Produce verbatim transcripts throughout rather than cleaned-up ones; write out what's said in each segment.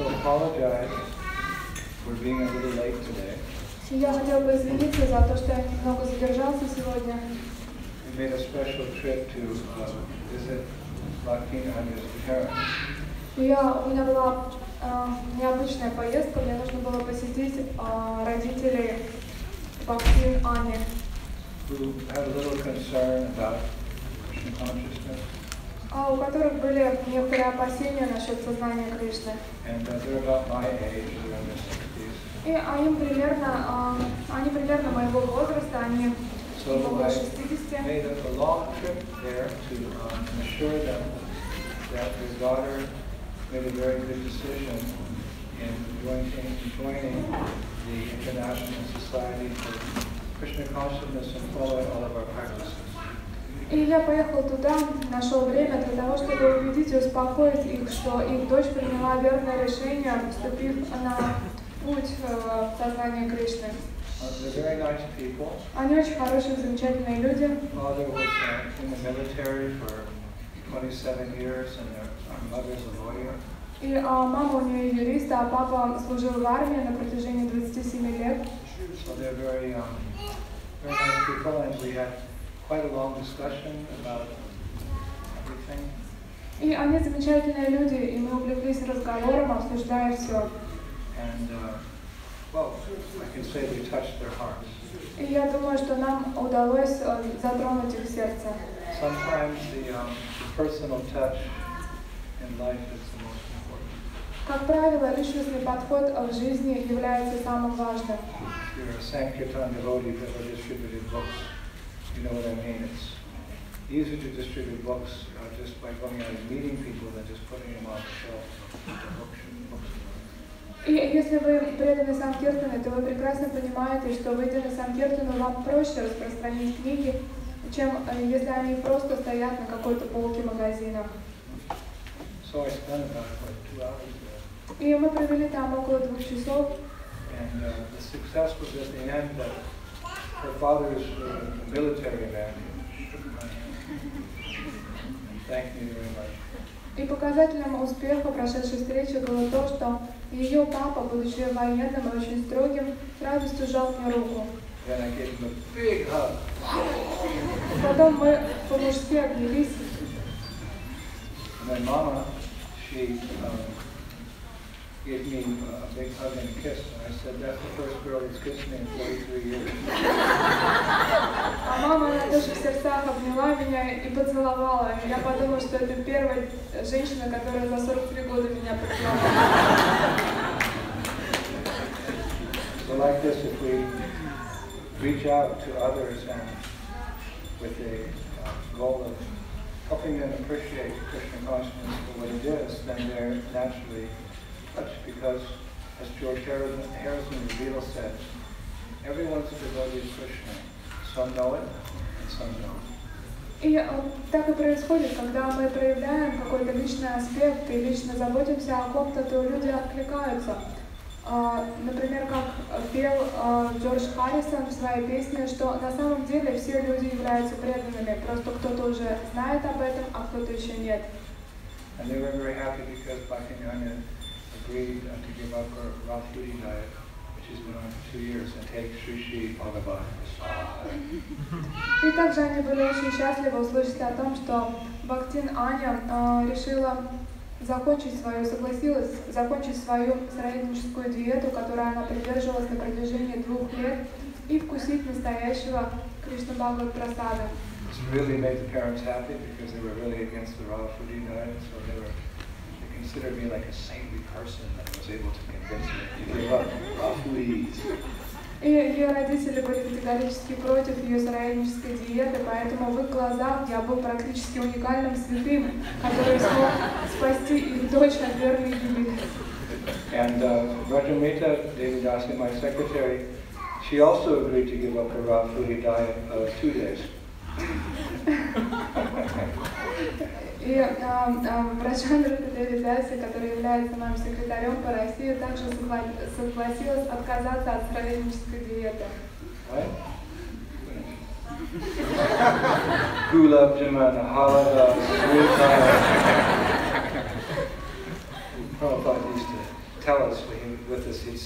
to apologize for being a little late today. Я хотел бы извиниться за то, что я немного задержался сегодня. We made a special trip to uh, visit Bhakti Anya's parents. Я, у меня была э, необычная поездка, мне нужно было посетить э, родителей Бхакти Ани, Who had a little concern about Krishna consciousness. у которых были некоторые опасения насчет сознания Кришны. And uh, they're about my age, they're in their sixties. И они примерно, э, они примерно моего возраста, они So около I шестидесяти. made a, a long trip there to um, assure them that their daughter made a very good decision in joining, joining the International Society for Krishna Consciousness and following all of our practices. И я поехал туда, нашел время для того, чтобы убедить и успокоить их, что их дочь приняла верное решение, вступив на путь э, сознания Кришны. Uh, they're very nice people. Они очень хорошие, замечательные люди. Father was uh, in the military for twenty-seven years, and their, our mother's a lawyer. И а, мама у нее юрист, а папа служил в армии на протяжении двадцати семи лет. So they're very, um, very nice people, and we had quite a long discussion about everything. И они замечательные люди, и мы увлеклись разговором, обсуждая все. And uh, well, I can say we touched their hearts. И я думаю, что нам удалось э, затронуть их сердце. Sometimes the, um, the personal touch in life is the most important. Как правило, личностный подход в жизни является самым важным. If you're a Sankirtan devotee who ever distributed books, you know what I mean. It's easier to distribute books uh, just by going out and meeting people than just putting them on the shelf of the book- bookstore. И если вы преданы Санкиртану, то вы прекрасно понимаете, что выйдя на Санкиртану, вам проще распространить книги, чем э, если они просто стоят на какой-то полке магазина. So I spent about like two hours there. И мы провели там около двух часов. And uh, the success was at the end that her father is uh, a military man. He shook my hand and thanked me very much. И показателем успеха прошедшей встречи было то, что ее папа, будучи военным и очень строгим, с радостью сжал мне руку. Then I gave him a big hug. Потом мы по-мужски обнялись. And then Mama, she um, gave me a big hug and a kiss. And I said, that's the first girl who's kissed me in forty-three years. А мама, она тоже в сердцах обняла меня и поцеловала. И я подумала, что это первая женщина, которая за сорок три года меня поцеловала. So like this, if we reach out to others and with the uh, goal of helping them appreciate Krishna consciousness for what it is, then they're naturally touched because, as George Harrison, Harrison Reveal said, everyone's a devotee of Krishna. Some know it and some don't. И э, так и происходит, когда мы проявляем какой-то личный аспект и лично заботимся о ком-то, то люди откликаются. Э, например, как пел э, Джордж Харрисон в своей песне, что на самом деле все люди являются преданными, просто кто-то уже знает об этом, а кто-то еще нет. And they were very happy because Bhakti-Anya agreed uh, to give up her raw foodie diet, which has been on for two years, and take Sri Sri Bhagavan. И также они были очень счастливы услышать о том, что Бхактин Аня э, решила закончить свою, согласилась закончить свою сыроедническую диету, которую она придерживалась на протяжении двух лет, и вкусить настоящего Кришна Бхагават Прасада. This really made the parents happy because they were really against the raw foodie diet, so they were they considered me like a saintly person that was able to convince me to give up raw foodies. И ее родители были категорически против ее сыроеднической диеты, поэтому в их глазах я был практически уникальным святым, который смог спасти их дочь от верной гибели. And uh, Rajamita Devidasi, my secretary, she also agreed to give up her raw foodie diet of two days. И э, э, Браджандра Девидаси, который является моим секретарем по России, также согласилась отказаться от сыроеднической диеты. Gulab Jamun, halada, sweet. Prabhupada used to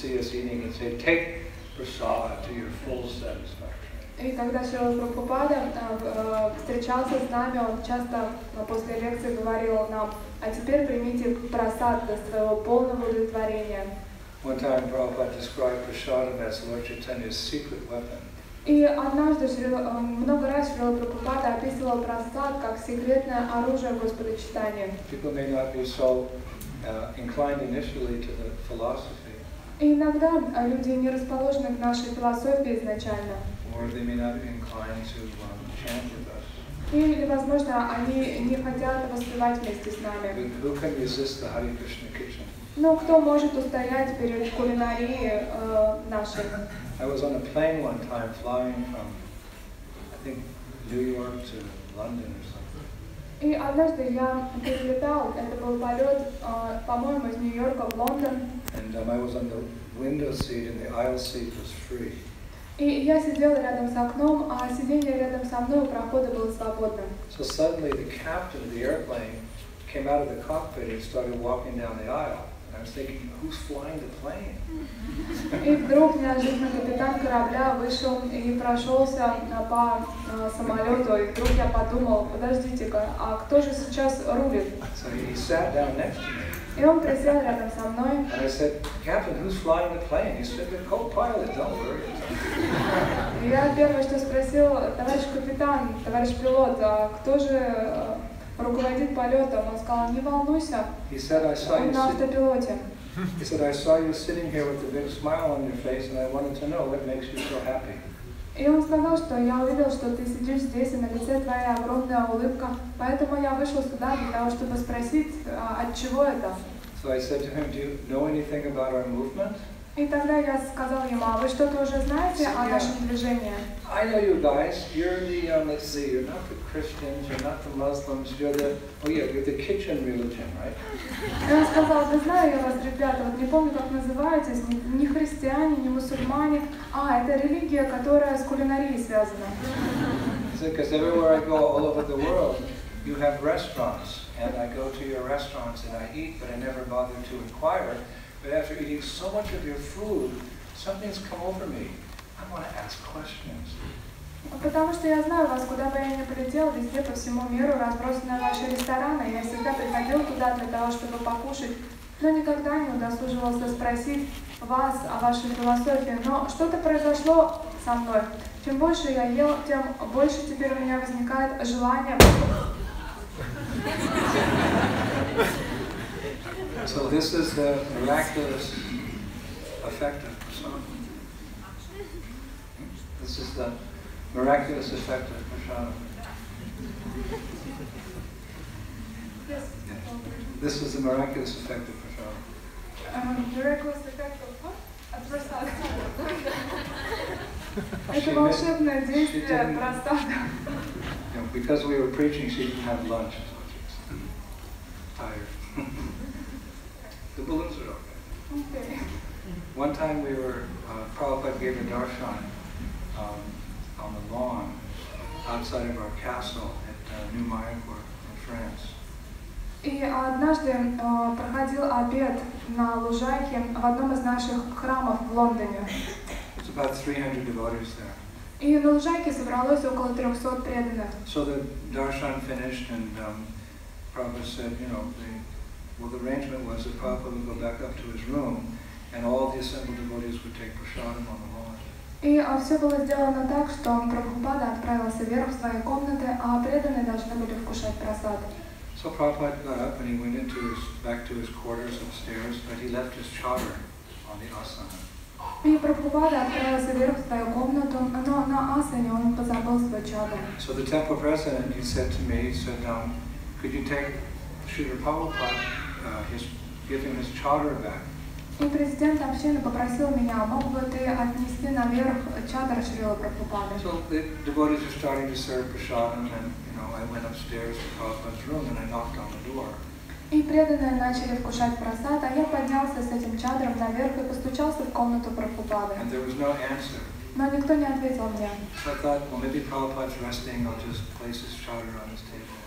see us eating, he'd say, take prasad to your full satisfaction. И когда Шрила Прабхупада э, встречался с нами, он часто после лекции говорил нам: а теперь примите прасад до своего полного удовлетворения. One time Prabhupada described prasadam as Lord Chaitanya's secret weapon. И однажды Шрила, много раз Шрила Прабхупада описывал прасад как секретное оружие Господа Чайтаньи. People may not be so uh, inclined initially to the philosophy. И иногда люди не расположены к нашей философии изначально. Or they may not be inclined to um, chant with us. Или, возможно, они не хотят воспевать вместе с нами. But who can resist the Hare Krishna kitchen? Но кто может устоять перед кулинарией э, нашей? I was on a plane one time flying from, I think, New York to London or something. И однажды я перелетал, это был полет, э, по-моему, из Нью-Йорка в Лондон. And um, I was on the window seat and the aisle seat was free. И я сидела рядом с окном, а сиденье рядом со мной у прохода было свободным. So suddenly the captain of the airplane came out of the cockpit and started walking down the aisle. And I was thinking, who's flying the plane? И вдруг неожиданно капитан корабля вышел и прошелся по самолету, и вдруг я подумал: подождите-ка, а кто же сейчас рулит? So he sat down next to me. И он присел рядом со мной. And I said, Captain, who's flying the plane? He said, the co-pilot, don't worry. И я первое, что спросил: товарищ капитан, товарищ пилот, а кто же руководит полетом? Он сказал: не волнуйся, He said, I saw он you на sit- автопилоте. He said, I saw you sitting here with a big smile on your face, and I wanted to know what makes you so happy. И он сказал, что я увидел, что ты сидишь здесь, и на лице твоя огромная улыбка, поэтому я вышел сюда для того, чтобы спросить, от чего это. So I said to him, do you know anything about our movement? И тогда я сказал ему: а вы что-то уже знаете о нашем движении? I know you guys. You're the, um, let's see, you're not the Christians, you're not the Muslims, you're the, oh yeah, you're the kitchen religion, right? И он сказал: да знаю я вас, ребята, вот не помню, как называетесь, не, не христиане, не мусульмане, а это религия, которая с кулинарией связана. Because everywhere I go all over the world, you have restaurants, and I go to your restaurants and I eat, but I never bother to inquire. But after eating so much of your food, something's come over me. I want to ask questions. Потому что я знаю вас, куда бы я ни полетел, везде по всему миру разбросаны ваши рестораны. Я всегда приходил туда для того, чтобы покушать, но никогда не удосуживался спросить вас о вашей философии. Но что-то произошло со мной. Чем больше я ел, тем больше теперь у меня возникает желание. So this is the miraculous effect of prasad. This is the miraculous effect of prasad. Yes. This is the miraculous effect of prasad. Um, miraculous effect of what? От просада. She Это did- волшебное she действие didn't- просада. You know, because we were preaching, she didn't have lunch, so she's tired. The balloons are okay. Okay. One time we were, uh, Prabhupada gave a darshan um, on the lawn outside of our castle at uh, New Mayapur in France. И однажды э, проходил обед на лужайке в одном из наших храмов в Лондоне. There's about three hundred devotees there. И на лужайке собралось около трехсот преданных. So the darshan finished and um, Prabhupada said, you know, the, well, the arrangement was that Prabhupada would go back up to his room and all the assembled devotees would take prasadam on the lawn. И а, все было сделано так, что Прабхупада отправился вверх в свои комнаты, а преданные должны были вкушать просад. So Prabhupada got up and he went into his, back to his quarters upstairs, but he left his chadar on the asana. И Прабхупада отправился вверх в свою комнату, но на асане он позабыл свой чадр. So the temple president, he said to me, he said, um, could you take Srila Prabhupada, uh, his, give him his chadar back? И президент общины попросил меня: мог бы ты отнести наверх чадр Шрила Прабхупады? So the devotees are starting to serve prasadam, and you know, I went upstairs to Prabhupada's room and I knocked on the door. И преданные начали вкушать просад, а я поднялся с этим чадром наверх и постучался в комнату Прабхупады. And there was no answer. Но никто не ответил мне. So I thought, well, maybe Prabhupada's resting, I'll just place his chadar on his table.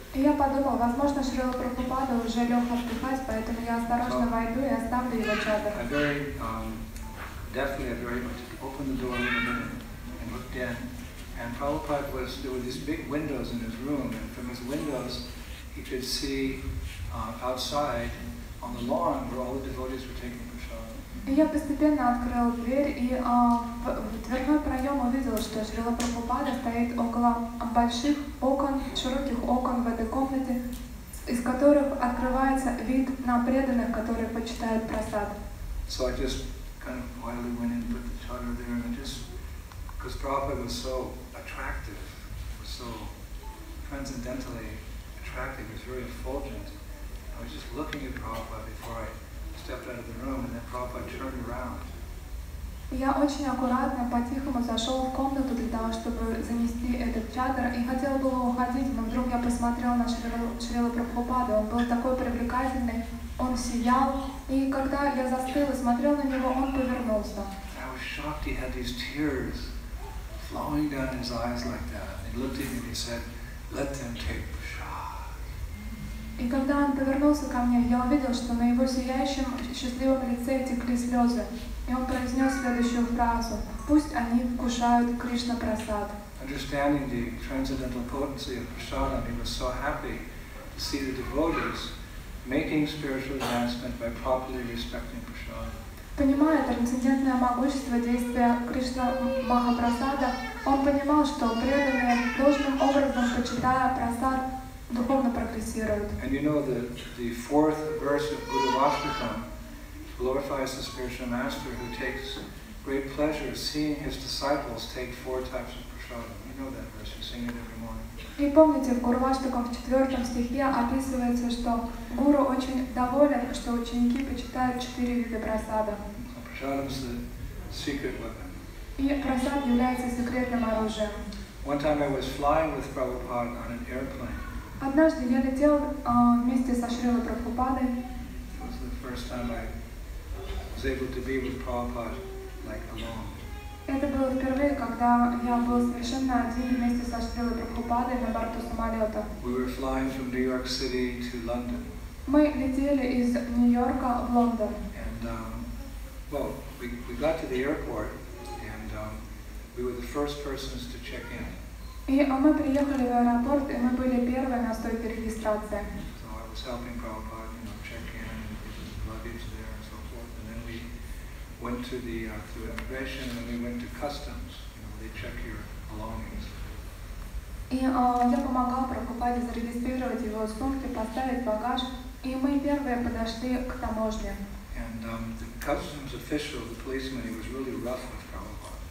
И я подумал, возможно, Шрила Прабхупада уже лег отдыхать, поэтому я осторожно войду и оставлю его чадр. I very um, definitely, I very much opened the door a little bit and looked in. And Prabhupada was, there were these big windows in his room, and from his windows he could see uh, outside on the lawn where all the devotees were taking prasad. И я постепенно открыл дверь и а, в, в дверной проем увидел, что Шрила Прабхупада стоит около больших окон, широких окон в этой комнате, из которых открывается вид на преданных, которые почитают прасад. So I just kind of quietly went in and put the chadar there, and I just, because Prabhupada was so attractive, was so transcendentally attractive, he was very effulgent. I was just looking at Prabhupada before I stepped out of the room, and then Prabhupada turned around. Я очень аккуратно, по-тихому зашел в комнату для того, чтобы занести этот чадр, и хотел было уходить, но вдруг я посмотрел на Шрилу, Шрилу Прабхупаду. Он был такой привлекательный, он сиял, и когда я застыл и смотрел на него, он повернулся. I was shocked he had these tears flowing down his eyes like that. He looked at me and he said, "Let them take prasad." И когда он повернулся ко мне, я увидел, что на его сияющем, счастливом лице текли слезы. И он произнес следующую фразу: «Пусть они вкушают Кришна прасад». Understanding the transcendental potency of prasadam, he was so happy to see the devotees making spiritual advancement by properly respecting prasad. Понимая трансцендентное могущество действия Кришна Махапрасада, он понимал, что преданные должным образом, почитая прасад, духовно прогрессируют. And you know the the fourth verse of Guru Vastakam glorifies the spiritual master who takes great pleasure seeing his disciples take four types of prasadam. You know that verse, you sing it every morning. И помните, в Гурваштакам в четвертом стихе описывается, что Гуру очень доволен, что ученики почитают четыре вида прасада. So prasadam is the secret weapon. И прасад является секретным оружием. One time I was flying with Prabhupada on an airplane. Однажды я летел uh, вместе со Шрилой Прабхупадой. It was the first time I was able to be with Prabhupada like alone. Это было впервые, когда я был совершенно один вместе со Шрилой Прабхупадой на борту самолета. We were flying from New York City to London. Мы летели из Нью-Йорка в Лондон. And um, well, we we got to the airport, and um, we were the first persons to check in. И мы приехали в аэропорт, и мы были первые на стойке регистрации. So I was helping Prabhupada, you know, check in and get his luggage there and so forth. And then we went to the uh, through immigration, and then we went to customs. You know, they check your belongings. И uh, я помогал Прабхупаде зарегистрировать его сумки, поставить багаж, и мы первые подошли к таможне. And um, the customs official, the policeman, he was really rough with Prabhupada.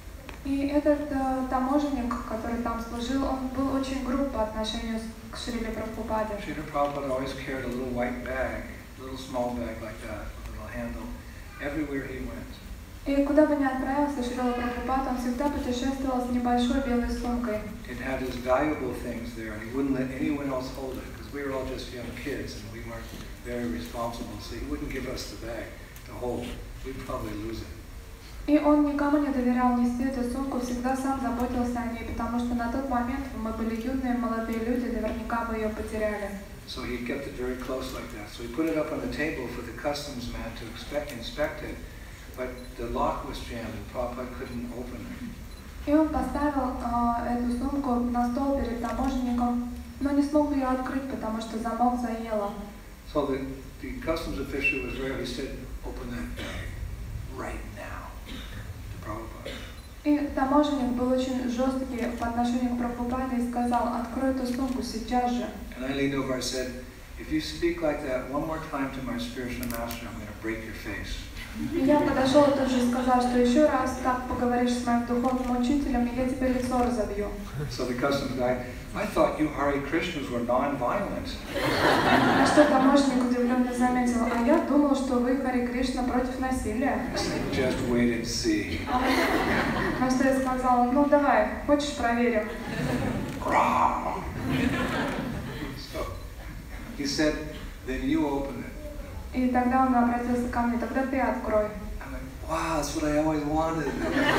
И этот uh, таможенник, который там служил, он был очень груб по отношению к Шриле Прабхупаде. Srila Prabhupada always carried a little white bag, a little small bag like that, with a little handle, everywhere he went. И куда бы ни отправился Шрила Прабхупада, он всегда путешествовал с небольшой белой сумкой. It had his valuable things there, and he wouldn't let anyone else hold it, because we were all just young kids, and we weren't very responsible, so he wouldn't give us the bag to hold. We'd probably lose it. И он никому не доверял нести эту сумку, всегда сам заботился о ней, потому что на тот момент мы были юные, молодые люди, наверняка бы ее потеряли. So he kept it very close like that. So he put it up on the table for the customs man to expect, inspect it, but the lock was jammed and Prabhupada couldn't open it. И он поставил uh, эту сумку на стол перед таможенником, но не смог ее открыть, потому что замок заело. So the, the customs official was there, he said, "Open that bag right now," to Prabhupada. И таможенник был очень жесткий по отношению к Прабхупаде и сказал: «Открой эту сумку сейчас же». And I leaned over, I said, "If you speak like that one more time to my spiritual master, I'm going to break your face." И я подошел и тут же сказал, что еще раз так поговоришь с моим духовным учителем, и я тебе лицо разобью. So the customs guy, "I thought you Hare Krishnas were non-violent." На что таможенник удивленно заметил: «А я думал, что вы, Хари Кришна, против насилия». Just wait and see. На что я сказала: «Ну давай, хочешь проверим?» So he said, "Then you open it." И тогда он обратился ко мне: «Тогда ты открой». I'm like, wow, that's what I always wanted.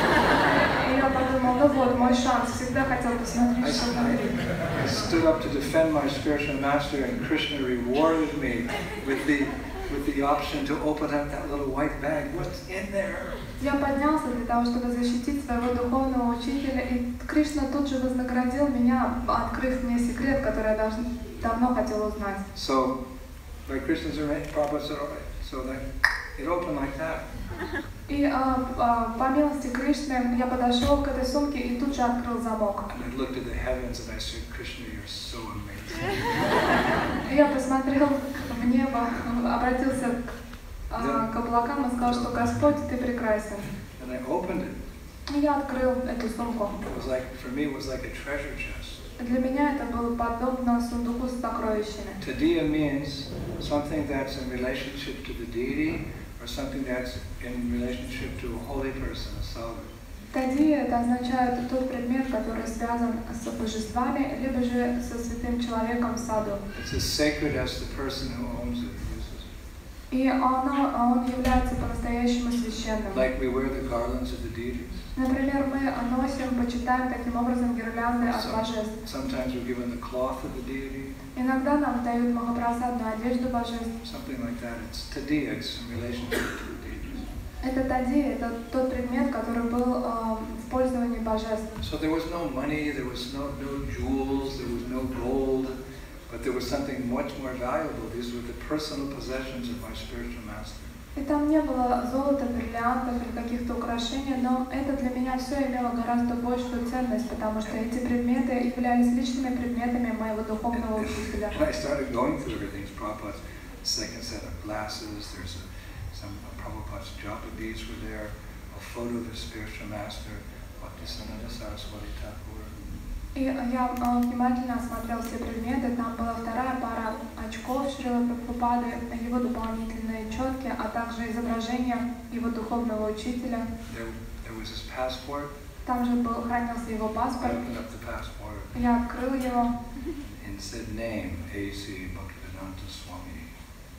И я подумал, ну вот, мой шанс, всегда хотел I, посмотреть, что внутри. I stood up to defend my spiritual master, and Krishna rewarded me with the with the option to open up that little white bag. What's in there? Я поднялся для того, чтобы защитить своего духовного учителя, и Кришна тут же вознаградил меня, открыв мне секрет, который я дав- давно хотел узнать. So, by Krishna's arrangement, Prabhupada said, all right. So that it opened like that. И а, а, по милости Кришны я подошел к этой сумке и тут же открыл замок. And I looked at the heavens and I said, Krishna, you're so amazing. Я посмотрел в небо, обратился к, а, к облакам и сказал, что Господь, Ты прекрасен. And I opened it. И я открыл эту сумку. It was like, for me, it was like a treasure chest. Для меня это было подобно сундуку с сокровищами. Tadiya means something that's in relationship to the deity or something that's in relationship to a holy person, a sadhu. Тадия это означает тот предмет, который связан с божествами, либо же со святым человеком саду. It's as sacred as the person who owns it uses it. И оно, он является по-настоящему священным. Like we wear the garlands of the deities. Например, мы носим, почитаем таким образом гирлянды от Some- божеств. sometimes we're given the cloth of the deity, Иногда нам дают махапрасадную одежду божеств. something like that. It's tadiya, it's in relationship to the deities. Это тадия, это тот предмет, который был э, в пользовании божеств. So there was no money, there was no, no jewels, there was no gold, but there was something much more valuable. These were the personal possessions of my spiritual master. И там не было золота, бриллиантов или каких-то украшений, но это для меня все имело гораздо большую ценность, потому что эти предметы являлись личными предметами моего духовного учителя. And I started going through everything. Prabhupada's second set of glasses, there's a, some uh, Prabhupada's japa beads were there, a photo of the spiritual master, Bhaktisiddhanta Saraswati Thakur. И я э, внимательно осмотрел все предметы, там была вторая пара очков Шрила Прабхупады, его дополнительные четки, а также изображение его духовного учителя. There, there was his passport. Там же был, хранился его I паспорт. opened up the passport Я открыл его, and said name, A C Bhaktivedanta Swami.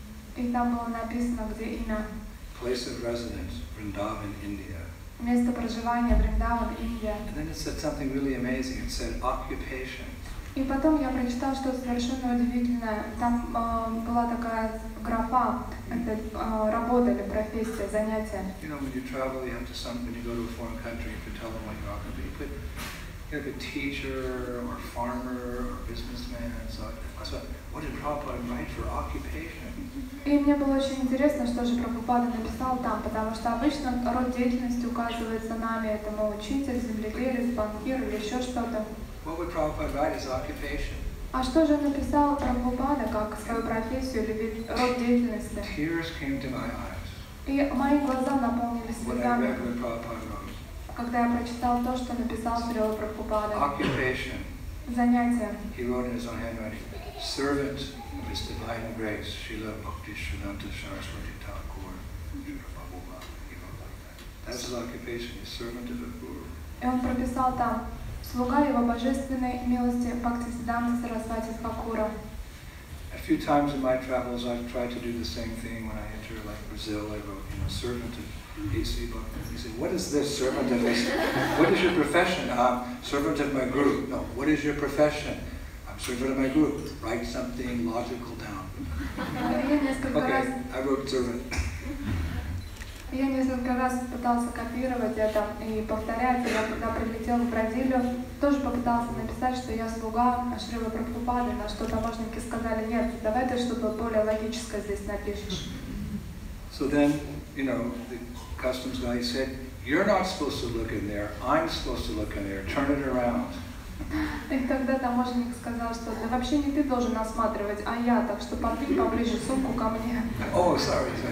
и там было написано, где имя. Place of residence, Vrindavan, India. Место проживания Вриндаван, Индия. And then it said something really amazing. It said occupation. И потом я прочитал что-то совершенно удивительное. Там э, была такая графа, это э, работа или профессия, занятие. You know, when you travel, you have to some, when you go to a foreign country, you have to tell them what your occupation. You put, you have a teacher or farmer or businessman. So I thought, what did Prabhupada write for occupation? И мне было очень интересно, что же Прабхупада написал там, потому что обычно род деятельности указывается нами, это мой учитель, земледелец, банкир или еще что-то. What would Prabhupada write as occupation? А что же написал Прабхупада как свою профессию или вид, род деятельности? Tears came to my eyes И мои глаза наполнились when I слезами, read what Prabhupada wrote. когда я прочитал то, что написал Шрила Прабхупада. Occupation. Занятие. He wrote in his own handwriting, servant of His Divine Grace, Srila Bhaktisiddhanta Saraswati Thakur. He wrote like that. That's his occupation, he's servant of the Guru. И он прописал там слуга его божественной милости Бхактисиддханта Сарасвати Тхакура. A few times in my travels, I've tried to do the same thing. When I enter, like Brazil, I wrote, you know, servant of A C Bhakti. He said, what is this, servant of A C? What is your profession? Uh, servant of my Guru. No, what is your profession? I'm servant of my Guru. Write something logical down. Я несколько раз, Okay, I wrote servant. я несколько раз пытался копировать это и повторять. Я когда прилетел в Бразилию, тоже попытался написать, что я слуга Шрилы Прабхупады, на что таможенники сказали, нет, давай ты что-то более логическое здесь напишешь. So then, you know, the customs guy said, you're not supposed to look in there, I'm supposed to look in there, turn it around. И тогда таможенник сказал, что да вообще не ты должен осматривать, а я, так что подвинь поближе сумку ко мне. Oh, sorry. sorry.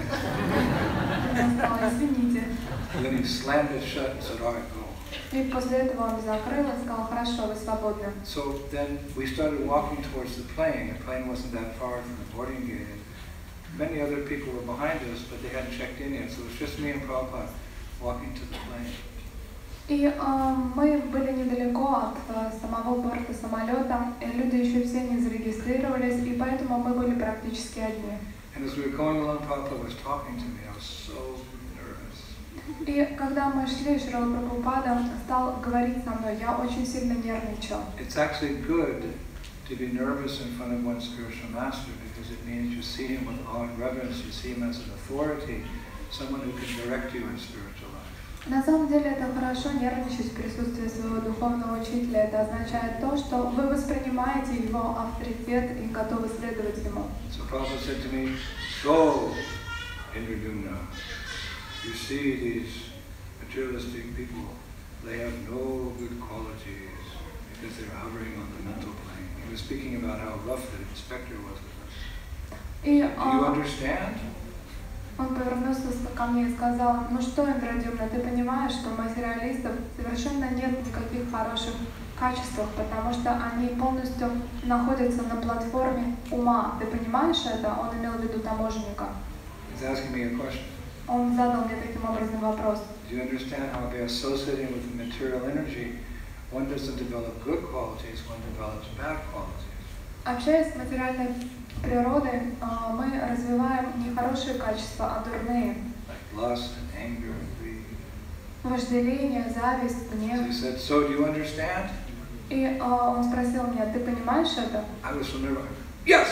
Я сказала, извините. And then he slammed it shut and said, all right, go. И после этого он закрыл и сказал, хорошо, вы свободны. So then we started walking towards the plane. The plane wasn't that far from the boarding gate. And many other people were behind us, but they hadn't checked in yet. So it was just me and Prabhupada walking to the plane. И э, мы были недалеко от э, самого борта самолета, и люди еще все не зарегистрировались, и поэтому мы были практически одни. And as we were going along, Prabhupada was talking to me. I was so nervous. И когда мы шли, Шрила Прабхупада стал говорить со мной, я очень сильно нервничал. It's actually good to be nervous in front of one's spiritual master because it means you see him with awe and reverence, you see him as an authority, someone who can direct you in spiritual life. На самом деле это хорошо нервничать в присутствии своего духовного учителя. Это означает то, что вы воспринимаете его авторитет и готовы следовать ему. So Prabhupada said to me, go, Indradyumna. You see these materialistic people, they have no good qualities because they're hovering on the mental plane. He was speaking about how rough the inspector was with us. И, Do you understand? Он повернулся ко мне и сказал: ну что, Индрадюмна, ты понимаешь, что у материалистов совершенно нет никаких хороших качеств, потому что они полностью находятся на платформе ума. Ты понимаешь это? Он имел в виду таможенника. He's asking me a question. Он задал мне таким образом вопрос. Do you understand how by associating with the material energy, one doesn't develop good qualities, one develops bad qualities? Общаясь с материальной природой, мы развиваем не хорошие качества, а дурные. Like lust and anger and greed. Вожделение, зависть, So гнев. he said, so do you understand? И он спросил меня: ты понимаешь это? I was so nervous. Yes!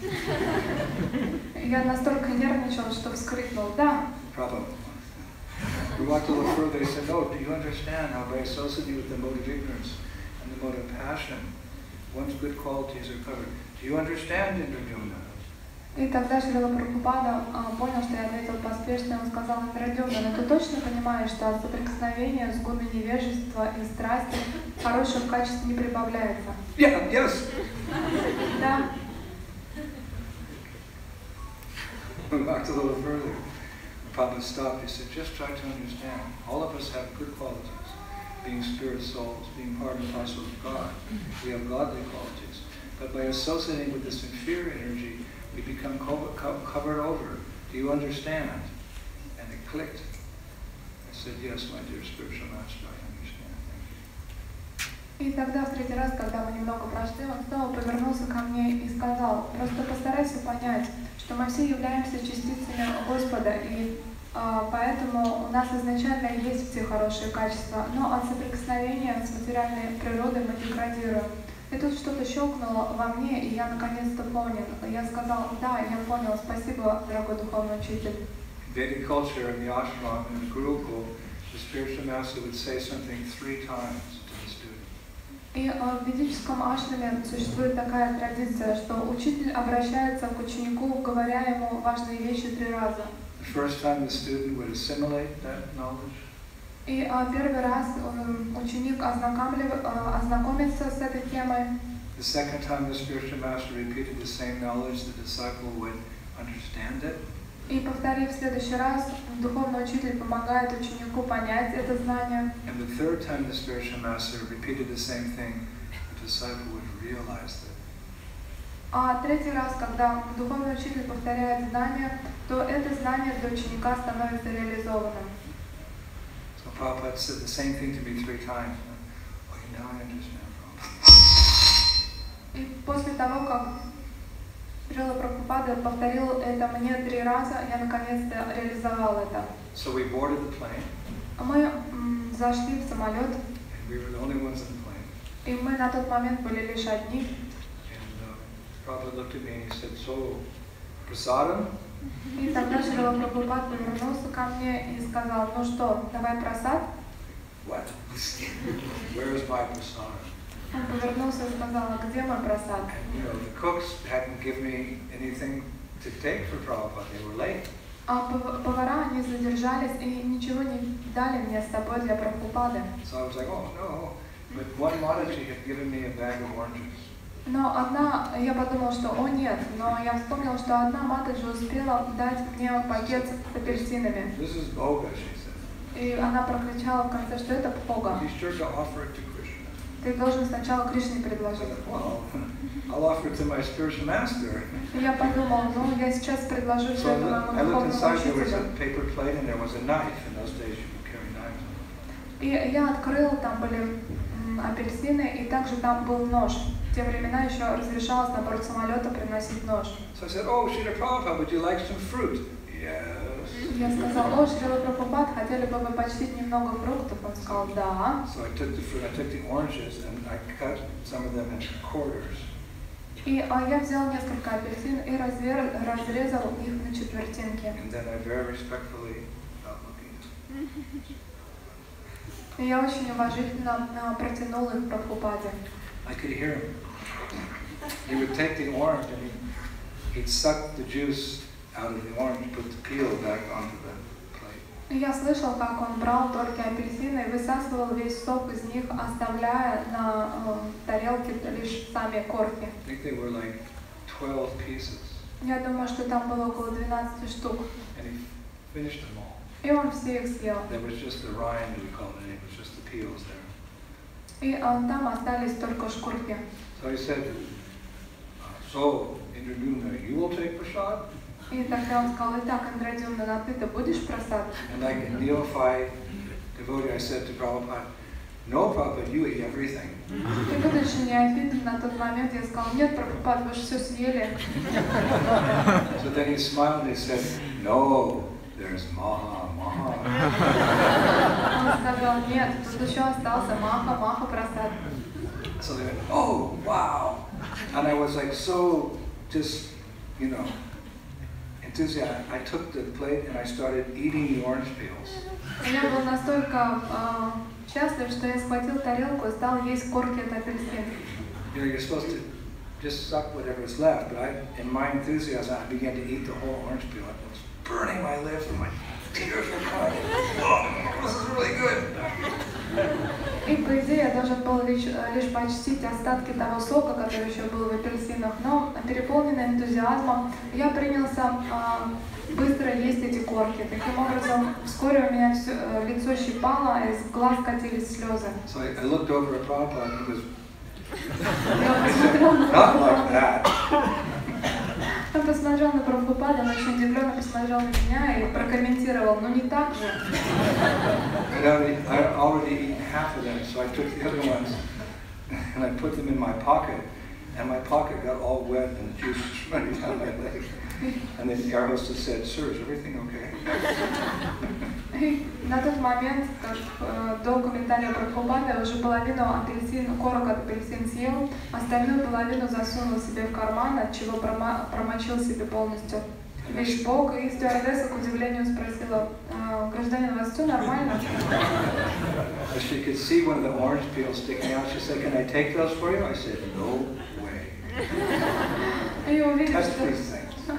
Я настолько нервничал, что вскрикнул: да. Prabhupada. We walked a little further. He said, no, do you understand how by associating with the mode of ignorance and the mode of passion, one's good qualities are covered? Do you understand, Indradyumna? И тогда Шрила Прабхупада понял, что я ответил поспешно, и он сказал: Индрадюмна, но ты точно понимаешь, что от соприкосновения с гуной невежества и страсти хороших качеств не прибавляется? Yeah, yes. Да. We walked a little further. Prabhupada stopped. He said, just try to understand. All of us have good qualities. Being spirit souls, being part and parcel of God. We have godly qualities. But by associating with this inferior energy, we become co co covered over. Do you understand? And it clicked. I said, yes, my dear spiritual master, I understand. Thank you. И тогда, в третий раз, когда мы немного прошли, он снова повернулся ко мне и сказал: просто постарайся понять, что мы все являемся частицами Господа, и а, поэтому у нас изначально есть все хорошие качества, но от соприкосновения с материальной природой мы деградируем. И тут что-то щелкнуло во мне, и я наконец-то понял. Я сказал: да, я понял, спасибо, дорогой духовный учитель. In Vedic culture, in the ashram, in the Gurukul, the spiritual master would say something three times to the student. И в ведическом ашраме существует такая традиция, что учитель обращается к ученику, говоря ему важные вещи три раза. The first time the student would assimilate that knowledge. И а, первый раз um, ученик ознакомлив, а, ознакомится с этой темой. The second time the spiritual master repeated the same knowledge, the disciple would understand it. И повторив в следующий раз, духовный учитель помогает ученику понять это знание. And the third time the spiritual master repeated the same thing, the disciple would realize that. А третий раз, когда духовный учитель повторяет знание, то это знание для ученика становится реализованным. So Prabhupada said the same thing to me three times. Oh, now I understand, Prabhupada. И после того, как Шрила Прабхупада повторил это мне три раза, я наконец-то реализовал это. So we boarded the plane. Мы м, зашли в самолет, And we were the only ones in the plane. и мы на тот момент были лишь одни. And uh, Prabhupada looked at me and he said, so, prasadam? И тогда Шрила Прабхупад повернулся ко мне и сказал: ну что, давай просад? What? Where is my prasadam? Он повернулся и сказал: а где мой просад? And, you know, the cooks hadn't given me anything to take for Prabhupada. They were late. А повара, они задержались и ничего не дали мне с собой для Прабхупады. So I was like, oh no. But one Mataji had given me a bag of oranges. Но одна, я подумал, что о нет, но я вспомнил, что одна Матаджи успела дать мне пакет с апельсинами. This is boga, she said. И она прокричала в конце, что это пога. Be sure to offer it to Krishna. Ты должен сначала Кришне предложить. Well, I'll offer it to my spiritual master. И я подумал, ну я сейчас предложу все So это I моему looked духовному inside, there was учителю. a paper plate and there was a knife. In those days you could carry knives on. И я открыл, там были м, апельсины, и также там был нож. В те времена еще разрешалось на борт самолета приносить нож. So I said, oh, Srila Prabhupada, would you like some fruit? yes. Я сказал, о, Шрила Прабхупад, хотели бы вы почтить немного фруктов? Он сказал, да. So I took the fruit, I took the oranges and I cut some of them into quarters. И а, я взял несколько апельсин и развер, разрезал их на четвертинки. And then I very respectfully stopped looking. И я очень уважительно а, протянул их Прабхупаде. I could hear him. He would take the orange and he'd, he'd suck the juice out of the orange, put the peel back onto the plate. И я слышал, как он брал только апельсины и высасывал весь сок из них, оставляя на э, тарелке лишь сами корки. I think they were like twelve pieces. Я думаю, что там было около двенадцати штук. And he finished them all. И он все их съел. There was just the rind, we call it, it was just the peels there. И а, там остались только шкурки. So he said, so, Indradyumna, you will take prasad? И тогда он сказал, итак, Индрадюмна, а ты-то будешь просад? And like a neophyte devotee, I said to Prabhupada, no, Prabhupada, you eat everything. И будучи неофитом на тот момент, я сказал, нет, Прабхупад, вы же все съели. So then he smiled and he said, no, there's Maha, Maha. Он сказал, нет, тут еще остался Маха, Маха просад. So they went, oh, wow. And I was like so just, you know, enthusiastic. I took the plate and I started eating the orange peels. Я был настолько э, счастлив, что я схватил тарелку и стал есть корки от апельсин. You know, you're supposed to just suck whatever's left, but I, in my enthusiasm, I began to eat the whole orange peel. It was burning my lips and my tears were coming. Oh, this is really good. И по идее я должен был лишь, лишь почтить остатки того сока, который еще был в апельсинах, но переполненный энтузиазмом я принялся э, быстро есть эти корки. Таким образом, вскоре у меня все, э, лицо щипало, а из глаз катились слезы. So I, I looked over at Prabhupada and he was Я посмотрел на not like that. Он посмотрел на Прабхупада, он очень удивленно посмотрел на меня и прокомментировал, ну не так же. I already, I already eaten half of them, so I took the other ones and I put them in my pocket, and my pocket got all wet and the juice was running down my leg. And then the air hostess said, "Sir, is everything okay?" И на тот момент, как, э, до комментария Прабхупада, уже половину апельсин, корок от апельсин съел, остальную половину засунул себе в карман, от чего прома промочил себе полностью весь бок. И стюардесса, к удивлению, спросила, э, гражданин, у вас все нормально? She could see one of the orange peels sticking out. She said, "Can I take those for you?" I said, "No way." И увидев, Touch что... these things.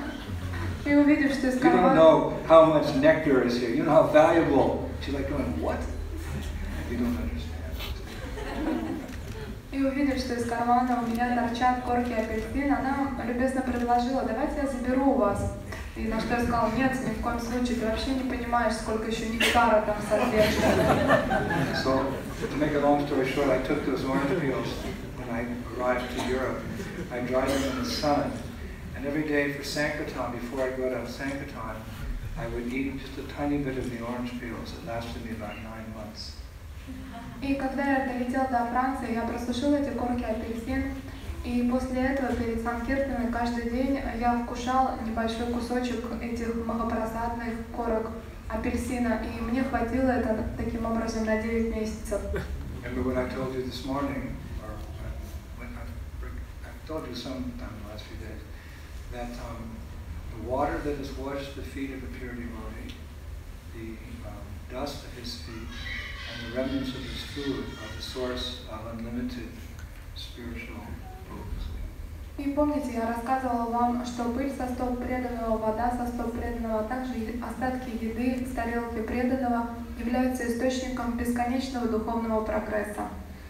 И увидев, что из You don't кармана... know how much nectar is here. You know how valuable. She's like going, "What?" You don't understand. И увидев, что из кармана у меня торчат корки апельсин, она любезно предложила, давайте я заберу у вас. И на что я сказал, нет, ни в коем случае, ты вообще не понимаешь, сколько еще нектара там содержится. So, to make a long story short, I took those orange peels when I arrived to Europe. I dried them in the sun. And every day for Sankirtan, before I go to Sankirtan, I would eat just a tiny bit of the orange peels. It lasted me about nine months. И когда я долетел до Франции, я просушил эти корки апельсин. И после этого перед Санкиртаном каждый день я вкушал небольшой кусочек этих махапрасадных корок апельсина. И мне хватило это таким образом на девять месяцев. Remember what I told you this morning, or when I, I told you sometime in the last few days, that um, the water that has washed the feet of a pure devotee, the um, dust of his feet, and the remnants of his food are the source of unlimited spiritual potency. И помните, я рассказывала вам, что пыль со стоп преданного, вода со стоп преданного, а также остатки еды с тарелки преданного являются источником бесконечного духовного прогресса.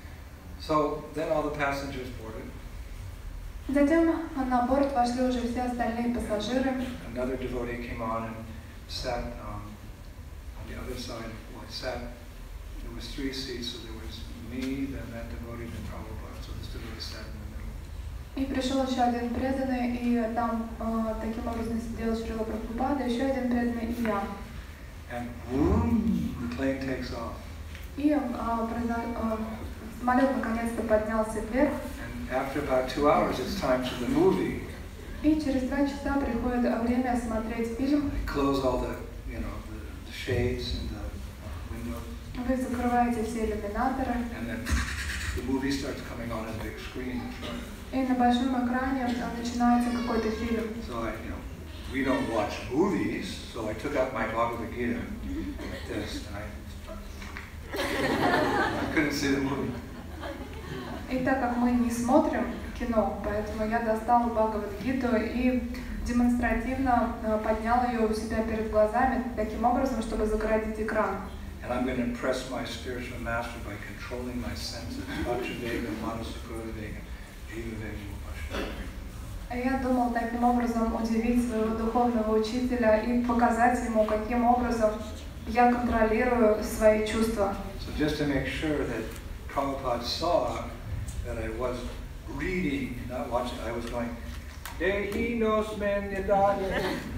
So then all the passengers boarded. Затем на борт вошли уже все остальные пассажиры. Another devotee came on and sat um, on the other side. Well, sat. There was three seats, so there was me, then that devotee, then Prabhupada. So this devotee sat in the middle. И пришел еще один преданный, и там э, таким образом сидел Шрила Прабхупада, еще один преданный и я. And boom, the plane takes off. И э, произо... э, самолет наконец-то поднялся вверх. And after about two hours, it's time for the movie. И через два часа приходит время смотреть фильм. Close all the, you know, the, the shades and the uh, windows. Вы закрываете все иллюминаторы. And then the movie starts coming on a big screen in front. И на большом экране начинается какой-то фильм. So I, you know, we don't watch movies, so I took out my Bhagavad Gita like this, and I, I couldn't see the movie. И так как мы не смотрим кино, поэтому я достала Бхагавад-гиту и демонстративно подняла ее у себя перед глазами, таким образом, чтобы загородить экран. And I'm going to impress my spiritual master by controlling my senses. Vachudeva, Manasukudeva, Jivavega, Vachudeva. Я думал таким образом удивить своего духовного учителя и показать ему, каким образом я контролирую свои чувства. So just to make sure that Prabhupada saw that I was reading, not watching, I was going, Dehi nos men yadaya,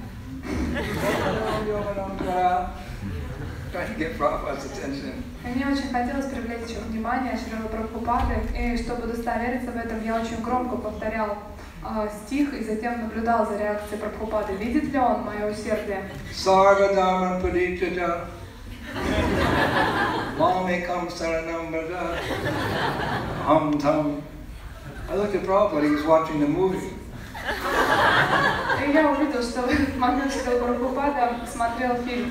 trying to get Prabhupada's attention. Мне очень хотелось привлечь внимание Шрилы Прабхупады, и чтобы удостовериться в этом, я очень громко повторял э, стих и затем наблюдал за реакцией Прабхупады. Видит ли он мое усердие? Sarvadharma parityata mamekam saranam vraja ham tam. I looked at Prabhupada, he was watching the movie. И я увидел, что в этот момент Шрила Прабхупада смотрел фильм.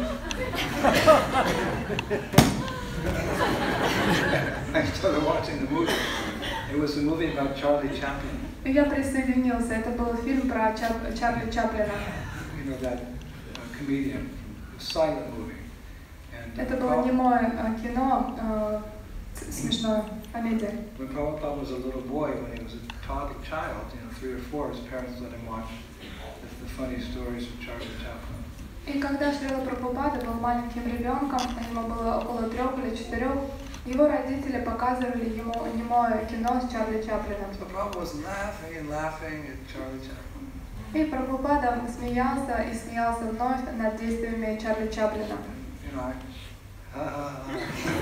I started watching the movie. It was a movie about Charlie Chaplin. И я присоединился. Это был фильм про Чар- Чарли Чаплина. You know, that uh, comedian, silent movie. And Это было немое э, кино, э, смешное, комедия. when Prabhupada was a little boy, when he was a toddler child, you know, three or four, his parents let him watch the, the funny stories of Charlie Chaplin. И когда Шрила Прабхупада был маленьким ребенком, ему было около трех или четырех, его родители показывали ему немое кино с Чарли Чаплином. So Prabhupada was laughing and laughing at Charlie Chaplin. И Прабхупада смеялся и смеялся вновь над действиями Чарли Чаплина. You know, I, ha ha ha.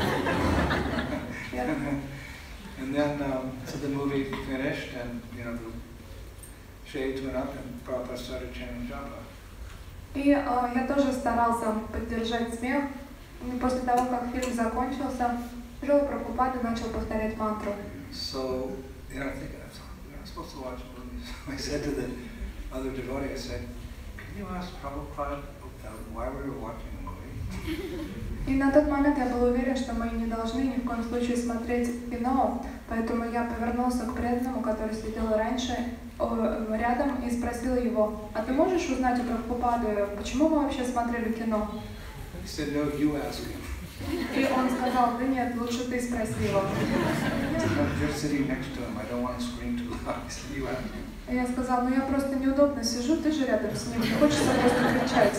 Yeah. And then, um, so the movie finished, and you know, the shades went up, and Prabhupada started chanting japa. И э, я тоже старался поддержать смех. И после того, как фильм закончился, Шрила Прабхупада начал повторять мантру. So, you know, I think I was, you're not supposed to watch movies. I said to the other devotee, I said, can you ask Prabhupada why we were watching the movie? И на тот момент я был уверен, что мы не должны ни в коем случае смотреть кино, поэтому я повернулся к преданному, который сидел раньше рядом, и спросил его: а ты можешь узнать у Прабхупады, почему мы вообще смотрели кино? He said, no, you ask him. И он сказал: да нет, лучше ты спроси его. You're sitting next to him, I don't want to scream too loud. He said, you ask him. И я сказал: ну я просто неудобно сижу, ты же рядом с ним, не хочется просто кричать.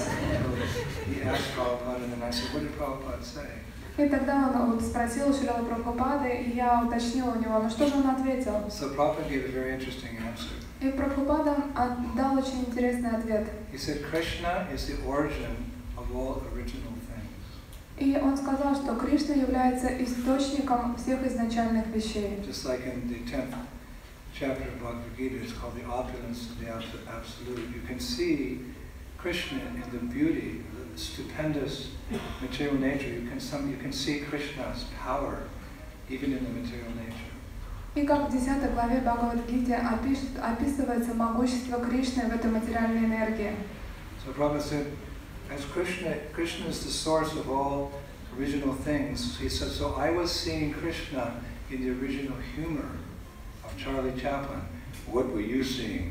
He asked Prabhupada, and then I said, what did Prabhupada say? И тогда он вот спросил у Шрилы Прабхупады, и я уточнила у него, ну что же он ответил? So Prabhupada gave a very interesting answer. И Прабхупада дал очень интересный ответ. He said, Krishna is the origin of all original things. И он сказал, что Кришна является источником всех изначальных вещей. Just like in the tenth chapter of Bhagavad Gita, it's called the opulence of the absolute. You can see Krishna in the beauty, the stupendous material nature. You can some, you can see Krishna's power even in the material nature. И как в десятой главе Бхагавад-гите описывается могущество Кришны в этой материальной энергии. So Prabhupada said, as Krishna, Krishna is the source of all original things. He said, so I was seeing Krishna in the original humor of Charlie Chaplin. What were you seeing?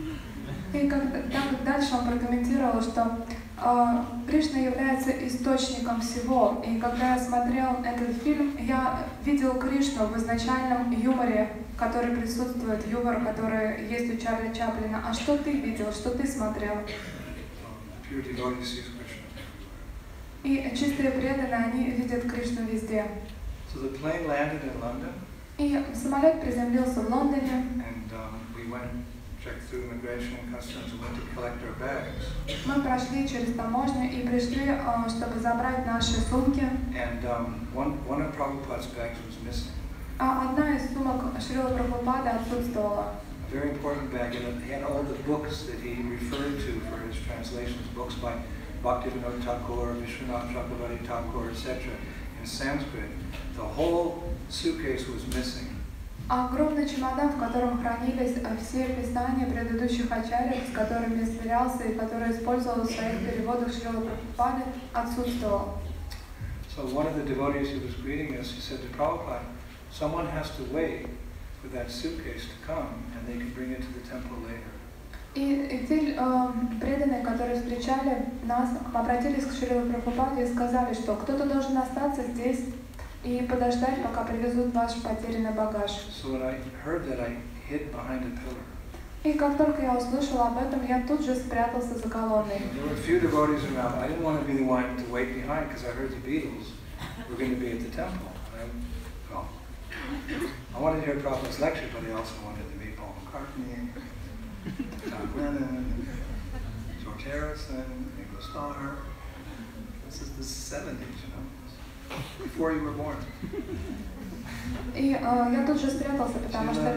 И как, так дальше он прокомментировал, что э, Кришна является источником всего. И когда я смотрел этот фильм, я видел Кришну в изначальном юморе, который присутствует, юмор, который есть у Чарли Чаплина. А что ты видел, что ты смотрел? И чистые преданные, они видят Кришну везде. So the plane landed in London. И самолет приземлился в Лондоне. And um, we went, checked through immigration and customs and went to collect our bags. Мы прошли через таможню и пришли, чтобы забрать наши сумки. And um, one one of Prabhupada's bags was missing. А одна из сумок Шрилы Прабхупады отсутствовала. a very important bag, and he had all the books that he referred to for his translations, books by Bhaktivinoda Thakur, Vishwanath Chakravarti Thakur, et cetera, in Sanskrit. The whole suitcase was missing. Огромный чемодан, в котором хранились все писания предыдущих ачарьев, с которыми сверялся и которые использовал в своих переводах Шрила Прабхупады, отсутствовал. So one of the devotees who was greeting us, he said to Prabhupada, someone has to wait for that suitcase to come, and they can bring it to the temple later. И, и те э, преданные, которые встречали нас, обратились к Шриле Прабхупаде и сказали, что кто-то должен остаться здесь и подождать, пока привезут ваш потерянный багаж. So when I heard that, I hid behind a pillar. И как только я услышала об этом, я тут же спрятался за колонной. There were a few devotees around. I didn't want to be the one to wait behind because I heard the Beatles were going to be at the temple. I, well, I wanted to hear Prabhupada's lecture, but I also wanted to meet Paul McCartney, John Lennon, George Harrison, Ringo Starr. This is the seventies, you know, before you were born. И э, я тут же спрятался, потому что...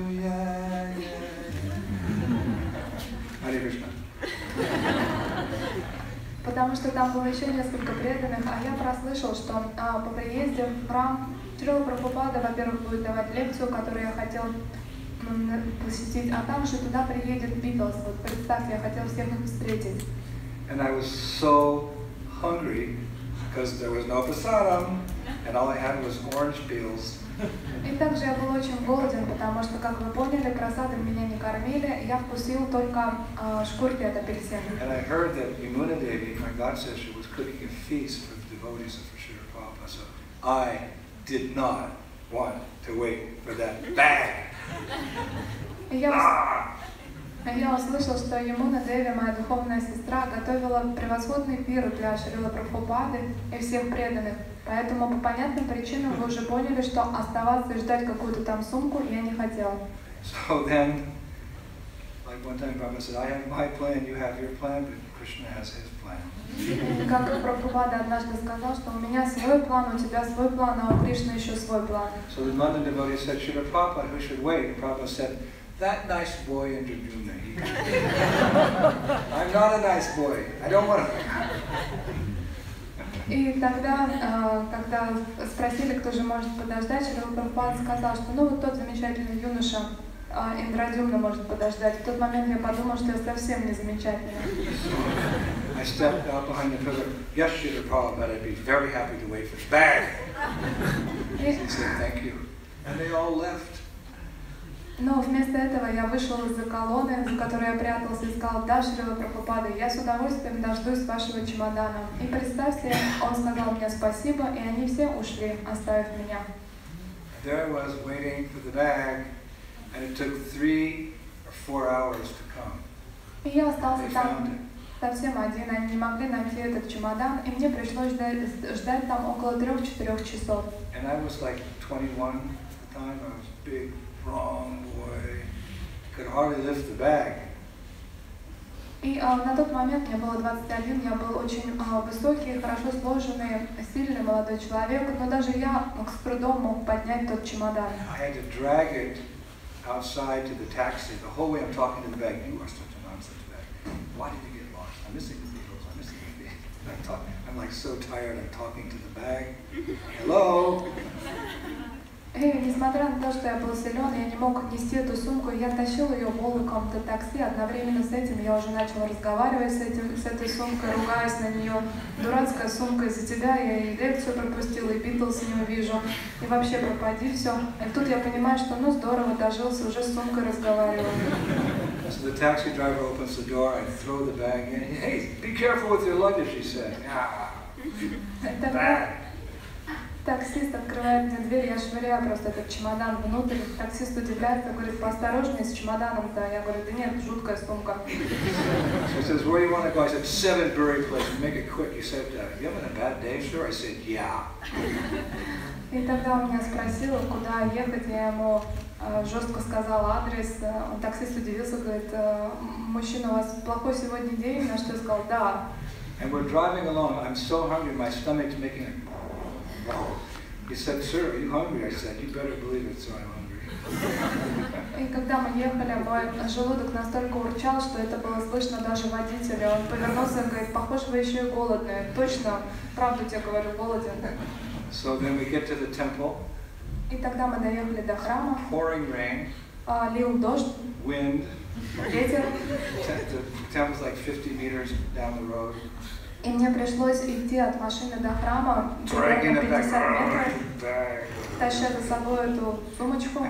Потому что там было еще несколько преданных, а я прослышал, что а, по приезде в храм Шрила Прабхупада, во-первых, будет давать лекцию, которую я хотел м, посетить, а также туда приедет Битлз. Вот представьте, я хотел всех их встретить. And I was so hungry because there was no prasadam, and all I had was orange peels. И также я был очень голоден, потому что, как вы поняли, просадом меня не кормили, я вкусил только э, шкурки от апельсина. And I heard that Yamuna Devi, my god sister, was cooking a feast for the devotees of Srila Prabhupada. So I did not want to wait for that bag. И я, я услышал, что Ямуна Деви, моя духовная сестра, готовила превосходный пир для Шрилы Прабхупады и всех преданных. Поэтому по понятным причинам вы уже поняли, что оставаться и ждать какую-то там сумку я не хотела. So then, like one time Prabhupada said, I have my plan, you have your plan, but Krishna has his plan. И как Прабхупада однажды сказал, что у меня свой план, у тебя свой план, а у Кришны еще свой план. So the London devotee said, Srila Prabhupada, who should wait? And Prabhupada said, that nice boy in Jajuna. I'm not a nice boy. I don't want to. И тогда, когда спросили, кто же может подождать, Шрила Прабхупада сказал, что ну вот тот замечательный юноша Индрадюмна может подождать. В тот момент я подумал, что я совсем не замечательная. I stepped out behind the pillar. Yes, Srila Prabhupada, I'd be very happy to wait for the bag. He said, thank you. And they all left. Но вместо этого я вышел из-за колонны, за которой я прятался, и сказал, да, Шрила Прабхупада, я с удовольствием дождусь вашего чемодана. И представьте, он сказал мне спасибо, и они все ушли, оставив меня. There I was waiting for the bag, and it took three or four hours to come. И я остался там совсем один, они не могли найти этот чемодан, и мне пришлось ждать, ждать там около трех-четырех часов. And I was like twenty-one at the time. I was big, strong boy. Could hardly lift the bag. И а, на тот момент мне было двадцать один, я был очень а, высокий, хорошо сложенный, сильный молодой человек, но даже я мог с трудом мог поднять тот чемодан. I had to drag it outside to the taxi. The whole way I'm talking to the bag. You are such a nonsense bag. Why did you get lost? I'm missing the Beatles. I'm missing the Beatles. I'm, talk I'm like so tired. I'm talking to the bag. Hello. И несмотря на то, что я был силен, я не мог нести эту сумку, я тащил ее волоком до такси. Одновременно с этим я уже начал разговаривать с, этим, с этой сумкой, ругаясь на нее. Дурацкая сумка из-за тебя, я и лекцию пропустила, и Битлз не увижу. И вообще пропади все. И тут я понимаю, что ну здорово, дожился, уже с сумкой разговариваю. So the taxi driver opens the door, I throw the bag in. Hey, be careful with your luggage, he said. Ah, bag. Таксист открывает мне дверь, я швыряю просто этот чемодан внутрь. Таксист удивляется, говорит, поосторожнее с чемоданом-то. Я говорю, да нет, жуткая сумка. So he says, where do you want to go? I said, Seven Bury Place. Make it quick. He said, uh, you having a bad day, sir? I said, yeah. И тогда он меня спросил, куда ехать. Я ему э, жестко сказала адрес. Он, таксист удивился, говорит, э, мужчина, у вас плохой сегодня день? На что я сказал, да. And we're driving along. I'm so hungry, my stomach's making a... He said, sir, are you hungry? I said, you better believe it, sir, I'm hungry. И когда мы ехали, мой желудок настолько урчал, что это было слышно даже водителю. Он повернулся и говорит: похоже, вы еще и голодные. Точно, правду тебе говорю, голоден. So then we get to the temple. И тогда мы доехали до храма. Pouring rain. А, лил дождь. Wind. Ветер. The temple's like fifty meters down the road. И мне пришлось идти от машины до храма примерно пятьдесят метров, таща за собой эту сумочку.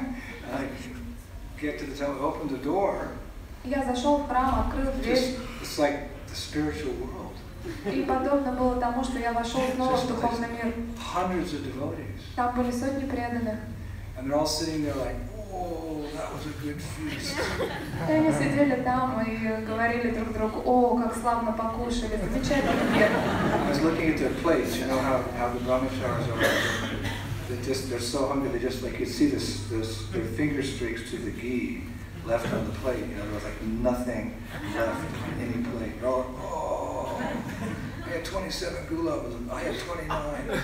Get to the temple, open the door. Я зашел в храм, открыл дверь. It's like the spiritual world. И подобно было тому, что я вошел снова в духовный мир. Hundreds of devotees. Там были сотни преданных. And they're all sitting there like, oh, that was a good feast. И они сидели там и говорили друг другу: о, как славно покушали, замечательный обед. I was looking at their plates, you know how, how the brahmacharis are. They just, they're so hungry, they just like, you see this, this, their finger streaks to the ghee left on the plate, you know, there was like nothing left on any plate. They're all, oh, I had twenty-seven gulabs, I had twenty-nine.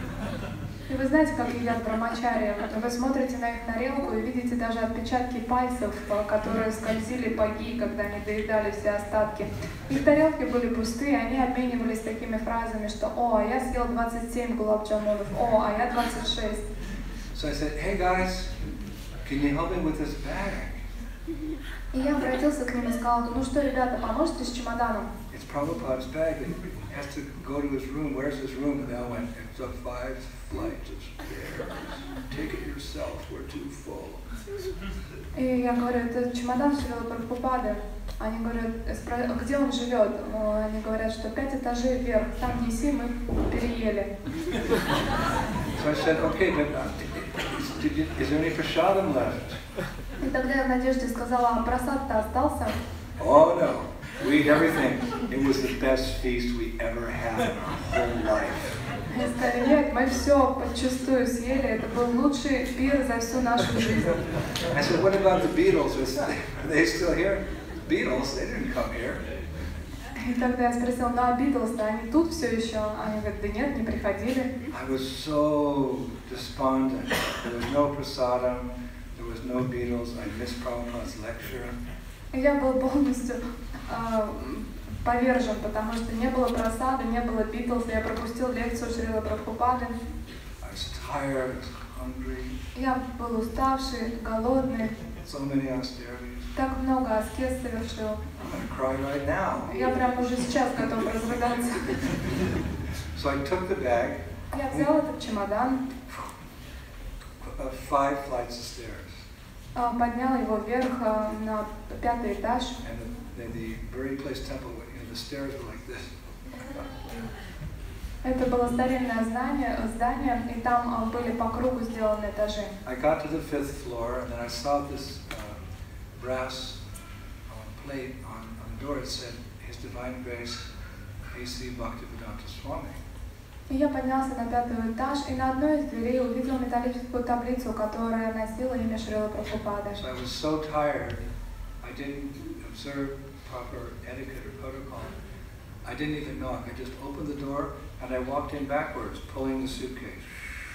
И вы знаете, как едят брамачари. Вы смотрите на их тарелку и видите даже отпечатки пальцев, которые скользили по ги, когда они доедали все остатки. Их тарелки были пустые, они обменивались такими фразами, что «О, а я съел двадцать семь гулаб-джамунов», «О, а я двадцать шесть». So I said, hey guys, can you help me with this bag? И я обратился к ним и сказал: ну что, ребята, поможете с чемоданом? It's Prabhupada's bag. He has to go to his room. Where's his room? And they all went, it's up five flights of stairs. Take it yourself. We're too full. И я говорю: это чемодан Шрилы Прабхупады. Они говорят: где он живет? Они говорят, что пять этажей вверх. Там неси, мы переели. So I said, okay, but did you, is there any prasadam left? И тогда я в надежде сказала: а просад-то остался? Oh no, we ate everything. It was the best feast we ever had in our whole life. И сказали: нет, мы все подчистую съели, это был лучший пир за всю нашу жизнь. I said, what about the Beatles? Are they still here? Beatles, they didn't come here. И тогда я спросила: ну а Битлз-то, они тут все еще? Они говорят: да нет, не приходили. I was so despondent. There was no prasadam, there was no Beatles. I missed Prabhupada's lecture. И я был полностью э, повержен, потому что не было просады, не было Битлз, я пропустил лекцию Шрилы Прабхупады. I was tired, I was hungry. Я был уставший, голодный. So many austerities. Так много аскез совершил. I'm gonna cry right now. Я прям уже сейчас готов разрыдаться. So I took the bag. Я взял этот чемодан. Five flights of stairs. Поднял его вверх на пятый этаж. And the, the, the very place temple, you know, the stairs were like this. Это было старинное здание, здание, и там были по кругу сделаны этажи. I got to the fifth floor, and then I saw this uh, brass uh, plate on, on the door. It said, His Divine Grace, A C Bhaktivedanta Swami. И я поднялся на пятый этаж, и на одной из дверей увидел металлическую таблицу, которая носила имя Шрилы Прабхупады. So I was so tired, I didn't observe proper etiquette or protocol. I didn't even knock. I just opened the door and I walked in backwards, pulling the suitcase.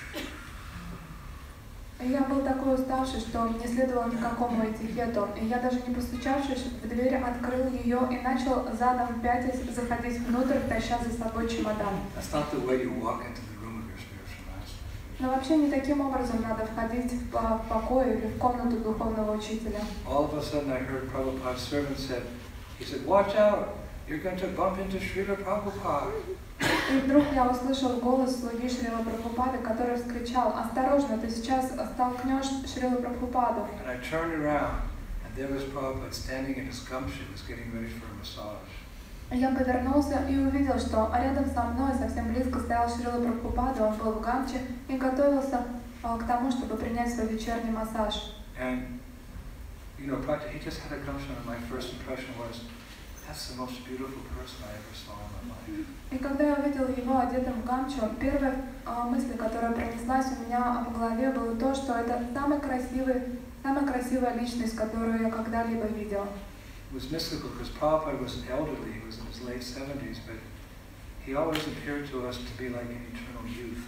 Я был такой уставший, что не следовало никакому этикету. И я даже не постучавшись в дверь, открыл ее и начал задом пятясь заходить внутрь, таща за собой чемодан. That's not the way you walk into the room of your spiritual master. Но вообще не таким образом надо входить в покой или в комнату духовного учителя. All of a sudden I heard Prabhupada's servant said, he said, watch out, you're going to bump into Srila Prabhupada. И вдруг я услышал голос слуги Шрилы Прабхупады, который вскричал: осторожно, ты сейчас столкнешь Шрилу Прабхупаду. And I turned around, and there was Prabhupada standing in his gumshoes, getting ready for a massage. Я повернулся и увидел, что рядом со мной, совсем близко, стоял Шрила Прабхупада, он был в гамче и готовился к тому, чтобы принять свой вечерний массаж. And, you know, he just had a gumsho, and my first impression was, that's the most beautiful person I ever saw in my life. И когда я увидел его одетым в гамчу, первая мысль, которая пронеслась у меня в голове, было то, что это самый красивый, самая красивая личность, которую я когда-либо видел. It was mystical because Prabhupada was elderly, he was in his late seventies, but he always appeared to us to be like an eternal youth.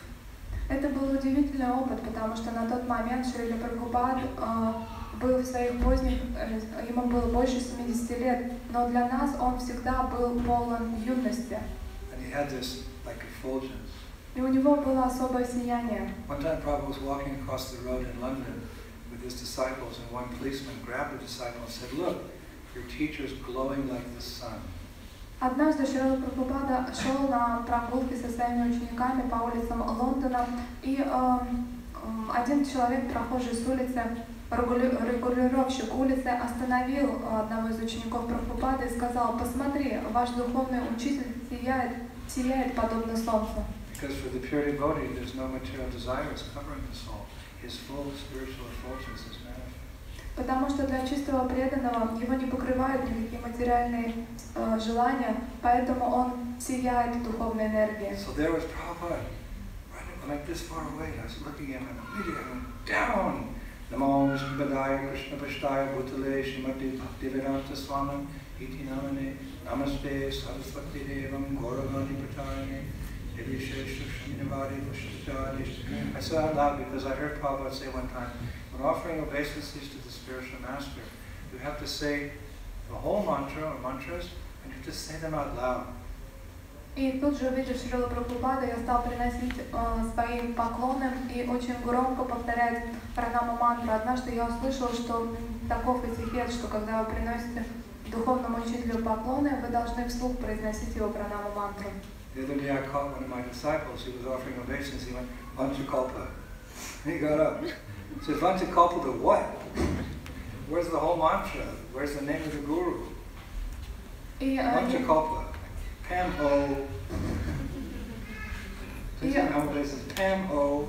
Это был удивительный опыт, потому что на тот момент Шрила Прабхупад э, был в своих поздних, э, ему было больше семидесяти лет, но для нас он всегда был полон юности. And he had this like effulgence. И у него было особое сияние. One time Prabhupada was walking across the road in London with his disciples, and one policeman grabbed the disciple and said, "Look, your teacher is glowing like the sun." Однажды Шрила Прабхупада шел на прогулке со своими учениками по улицам Лондона, и э, один человек, прохожий с улицы, регулировщик улицы, остановил одного из учеников Прабхупады и сказал: «Посмотри, ваш духовный учитель сияет, сияет подобно солнцу». Because for the pure devotee, there's no material desires covering the soul. His full spiritual effulgence is manifest. Потому что для чистого преданного его не покрывают никакие материальные э, желания, поэтому он сияет духовной энергией. So there was Prabhupada, right like this far away. I was looking at him, and immediately I went down. Namo Vishnupadaya Krishna Vashtaya Bhutale Srimati Bhaktivedanta Swami Iti Namane Namaste Saraswati Devam Gauravani Pratayane Devishesha Srinivadi Vashishtani. I said out loud because I heard Prabhupada say one time, when offering obeisances to the spiritual master, you have to say the whole mantra or mantras, and you have to say them out loud. И тут же, увидев Шрилу Прабхупаду, я стал приносить э, свои поклоны и очень громко повторять пранаму мантру. Однажды я услышала, что таков этикет, что когда вы приносите духовному учителю поклоны, вы должны вслух произносить его пранаму мантру. The other day I caught one of my disciples who was offering obeisance. He went, Vanchakalpa. And he got up. He said, Vanchakalpa to what? Where's the whole mantra? Where's the name of the guru? Vanchakalpa. Pam ho. Pam ho.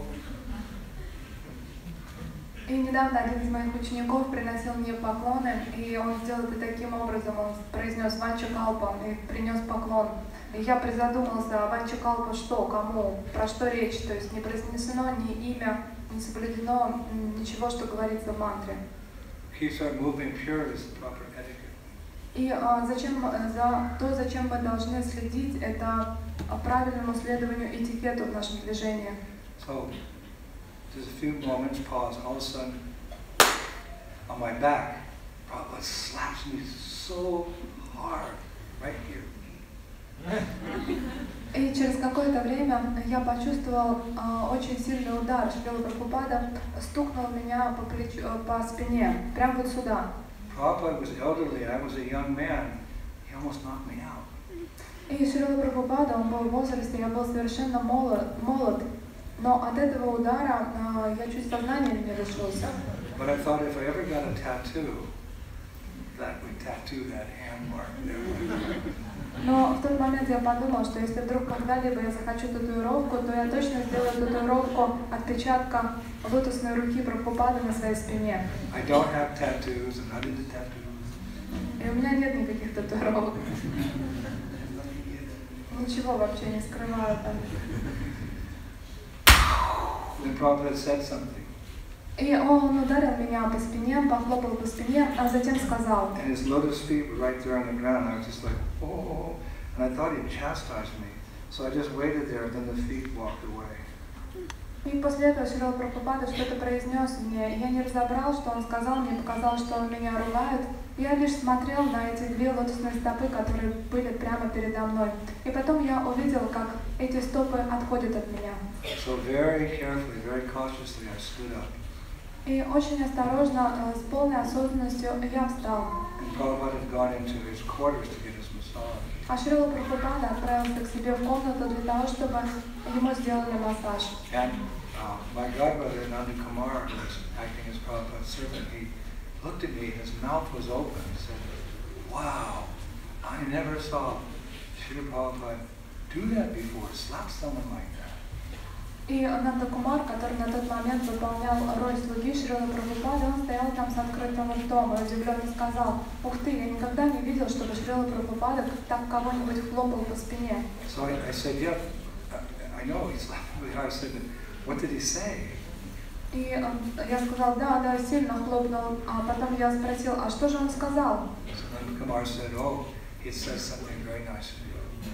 И недавно один из моих учеников приносил мне поклоны, и он сделал это таким образом, он произнес Ванчакалпа и принес поклон. И я призадумался, Ванчакалпа что, кому, про что речь, то есть не произнесено ни имя, не соблюдено ничего, что говорится в мантре. И а, зачем, за то, зачем мы должны следить, это правильному следованию этикету в нашем движении. So, just a few moments, pause, all of a sudden, on my back, Prabhupada slaps me so hard, right here. И через какое-то время я почувствовал а, очень сильный удар. Шрила Прабхупада стукнул меня по плечу, по спине, прямо вот сюда. Prabhupada was elderly, I was a young man. He almost knocked me out. И Шрила Прабхупада, он был в возрасте, я был совершенно молод, молод. Но от этого удара а, я чуть сознание не лишился. But I thought if I ever got a tattoo, that would tattoo that hand mark there. Но в тот момент я подумал, что если вдруг когда-либо я захочу татуировку, то я точно сделаю татуировку отпечатка лотосной руки Прабхупады на своей спине. I don't have tattoos, and I didn't tattoos. И у меня нет никаких татуировок. Ничего вообще не скрываю там. Then Prabhupada said something. И он ударил меня по спине, похлопал по спине, а затем сказал. And his lotus feet were right there on the ground. I was just like, oh, and I thought he'd chastised me. So I just waited there, and then the feet walked away. И после этого Шрила Прабхупада что-то произнес мне. Я не разобрал, что он сказал, мне показалось, что он меня ругает. Я лишь смотрел на эти две лотосные стопы, которые были прямо передо мной. И потом я увидел, как эти стопы отходят от меня. So very carefully, very cautiously, I stood up. И очень осторожно, с полной осознанностью я встал. And Prabhupada had gone into his quarters to get his massage. А Шрила Прабхупада отправился к себе в комнату для того, чтобы ему сделали массаж. And uh, my godbrother, Nanda Kumar, who was acting as Prabhupada's servant, he looked at me, his mouth was open, and said, wow, I never saw Srila Prabhupada do that before, slap someone like that. И Нанда Кумар, который на тот момент выполнял роль слуги Шрилы Прабхупады, он стоял там с открытым ртом и удивленно сказал: «Ух ты, я никогда не видел, чтобы Шрила Прабхупада так кого-нибудь хлопал по спине». So I, I said, yeah, I know he slapped me. I said, what did he say? И я сказал: да, да, сильно хлопнул. А потом я спросил: а что же он сказал? So Nanda Kumar said, oh, he says something very nice to you.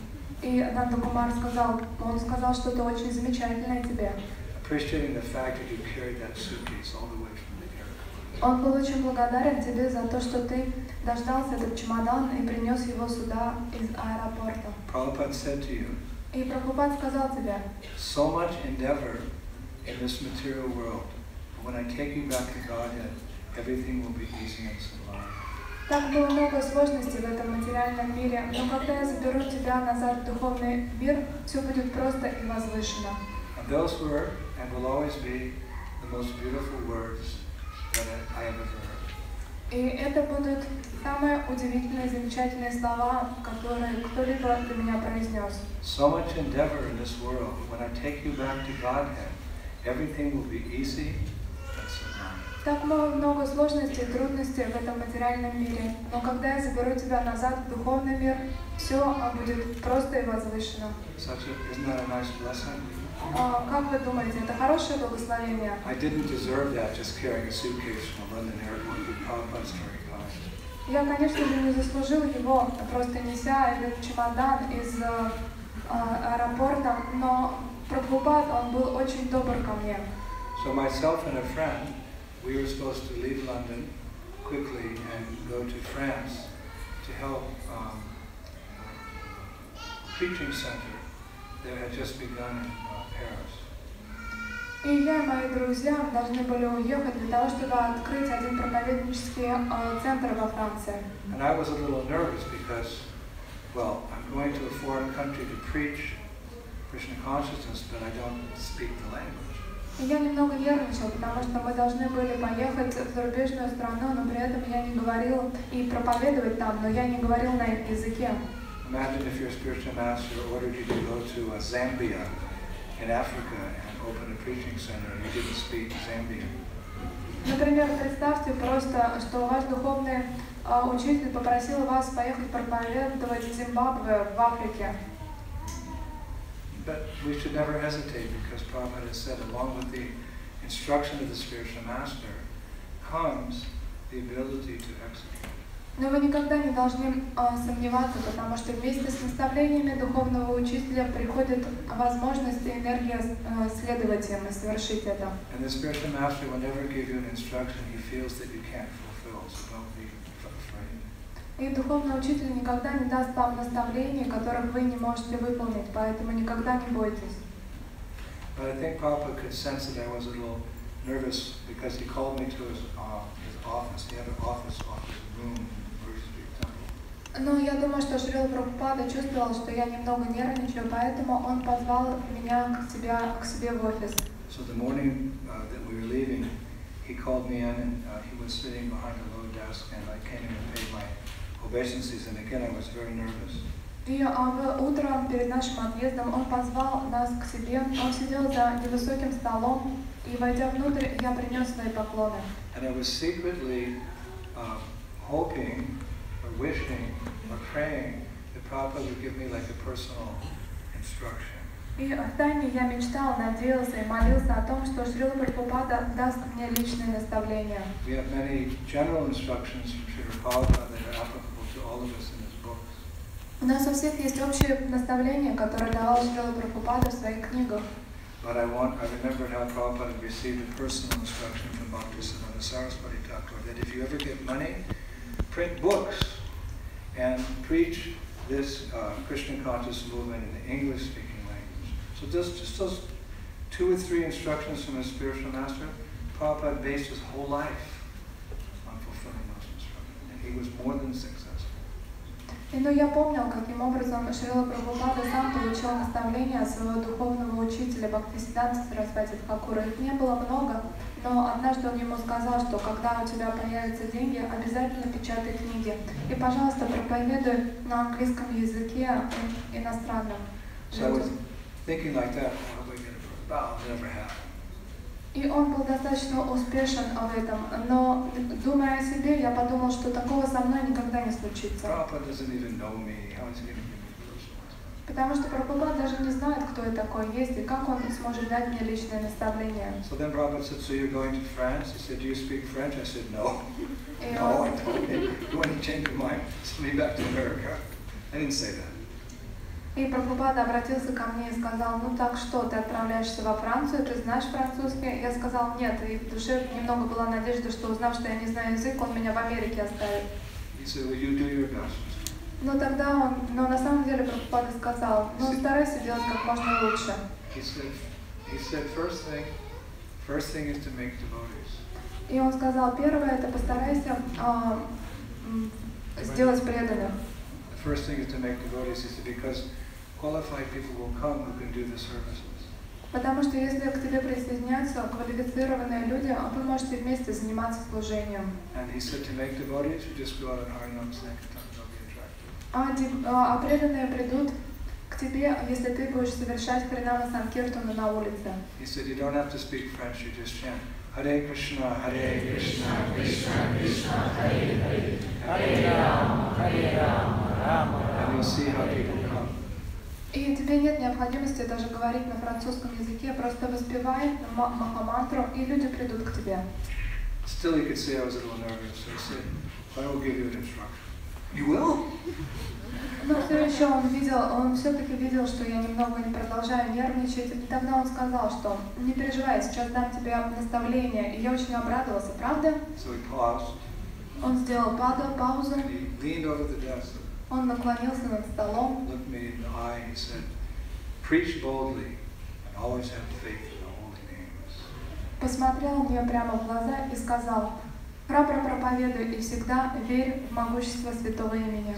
И Ананда Кумар сказал, он сказал что-то очень замечательное тебе. Appreciating the fact that you carried that suitcase all the way from the airport. Он был очень благодарен тебе за то, что ты дождался этот чемодан и принес его сюда из аэропорта. Prabhupada said to you, И Прабхупад сказал тебе, so much endeavor in this material world. When I take you back to Godhead, everything will be easy and sublime. так было много сложностей в этом материальном мире, но когда я заберу тебя назад в духовный мир, все будет просто и возвышенно. And those were and will always be the most beautiful words that I have ever heard. И это будут самые удивительные, замечательные слова, которые кто-либо для меня произнес. So much endeavor in this world. When I take you back to Godhead, everything will be easy and sublime. Так много сложностей и трудностей в этом материальном мире, но когда я заберу тебя назад в духовный мир, все будет просто и возвышенно. Such a, isn't that a nice blessing? А, как вы думаете, это хорошее благословение? I didn't deserve that just carrying a suitcase from a London airport, but Prabhupada's very kind. Я, конечно же, не заслужил его, просто неся этот чемодан из э, аэропорта, но Прабхупад, он был очень добр ко мне. So myself and a friend, we were supposed to leave London quickly and go to France to help um, a preaching center that had just begun in uh, Paris. И я и мои друзья должны были уехать для того, чтобы открыть один проповеднический э, центр во Франции. And I was a little nervous because, well, I'm going to a foreign country to preach Krishna consciousness, but I don't speak the language. И я немного нервничал, потому что мы должны были поехать в зарубежную страну, но при этом я не говорил и проповедовать там, но я не говорил на их языке. Imagine if your spiritual master ordered you to go to uh, Zambia in Africa and open a preaching center and you didn't speak Zambian. Например, представьте просто, что ваш духовный э, учитель попросил вас поехать проповедовать в Зимбабве, в Африке. But we should never hesitate because Prabhupada has said, along with the instruction of the spiritual master comes the ability to execute. Но вы никогда не должны э, сомневаться, потому что вместе с наставлениями духовного учителя приходит возможность и энергия э, следовать им и совершить это. And the spiritual master will never give you an instruction he feels that you can't fulfill, so don't be afraid. И духовный учитель никогда не даст вам наставлений, которых вы не можете выполнить, поэтому никогда не бойтесь. But I think Prabhupada could sense that I was a little nervous because he called me to his, uh, his office. He had an office off his room in Bruce Street Temple. Но я думаю, что Шрила Прабхупада чувствовал, что я немного нервничаю, поэтому он позвал меня к себе, к себе в офис. So the morning uh, that we were leaving, he called me in and uh, he was sitting behind a low desk and I came in and paid my obeisances and again I was very nervous. И а, утром перед нашим отъездом он позвал нас к себе. Он сидел за невысоким столом и, войдя внутрь, я принес свои поклоны. And I was secretly uh, hoping or wishing or praying that Prabhupada would give me like a personal instruction. И втайне я мечтал, надеялся и молился о том, что Шрила Прабхупада даст мне личные наставления. We have many general instructions from Srila Prabhupada that are applicable to all of us in his books. У нас у всех есть общие наставления, которые давал Шрила Прабхупада в своих книгах. But I want, I remembered how Prabhupada received a personal instruction from Bhaktisiddhanta Saraswati Thakur that if you ever get money, print books and preach this uh, Krishna conscious movement in the English-speaking language. So just, just those two or three instructions from his spiritual master, Prabhupada based his whole life on fulfilling those instructions. And he was more than successful. И ну я помнил, каким образом Шрила Прабхупада сам получил наставления от своего духовного учителя Бхактисиддханты Сарасвати Тхакура. Их не было много, но однажды он ему сказал, что когда у тебя появятся деньги, обязательно печатай книги. И, пожалуйста, проповедуй на английском языке иностранном. So I was thinking like that, how am I going to bow? It never happened. И он был достаточно успешен в этом, но, думая о себе, я подумал, что такого со мной никогда не случится. Потому что Прабхупад даже не знает, кто я такой есть, и как он сможет дать мне личное наставление. So then Prabhupada said, so you're going to France? He said, do you speak French? I said, no. И No, I он, told him, you want to change your mind, send me back to America. I didn't say that. И Прабхупада обратился ко мне и сказал: ну так что, ты отправляешься во Францию, ты знаешь французский? Я сказал: нет, и в душе немного была надежда, что, узнав, что я не знаю язык, он меня в Америке оставит. He said, well, you do your best. Но тогда он, но на самом деле Прабхупада сказал: ну старайся делать как можно лучше. He said, he said, first thing, first thing is to make devotees. И он сказал: первое, это постарайся а, сделать преданных. The first thing is to make devotees, is because qualified people will come who can do the services. Потому что если к тебе присоединяются квалифицированные люди, вы можете вместе заниматься служением. And he said to make devotees, you just go out and Harinam Sankirtan, they'll be attracted. А, а, а преданные придут к тебе, если ты будешь совершать Харинама Санкиртану на улице. He said you don't have to speak French, you just chant Hare Krishna, Hare Krishna, Krishna Krishna, Hare Hare, Hare Rama, Hare Rama, Rama Rama, and you'll see how people come. И тебе нет необходимости даже говорить на французском языке, просто воспевай махамантру, и люди придут к тебе. Still, you could say I was a little nervous, so I said, I will give you an instruction. You will? Но все еще он видел, он все-таки видел, что я немного не продолжаю нервничать, и тогда он сказал, что не переживай, сейчас дам тебе наставление, и я очень обрадовался, правда? So he paused. Он сделал паузу, And he leaned over the desk. он наклонился над столом, Looked me in the eye, he said, preach boldly and always have faith in the holy names. посмотрел мне прямо в глаза и сказал: храбро проповедуй и всегда верь в могущество святого имени.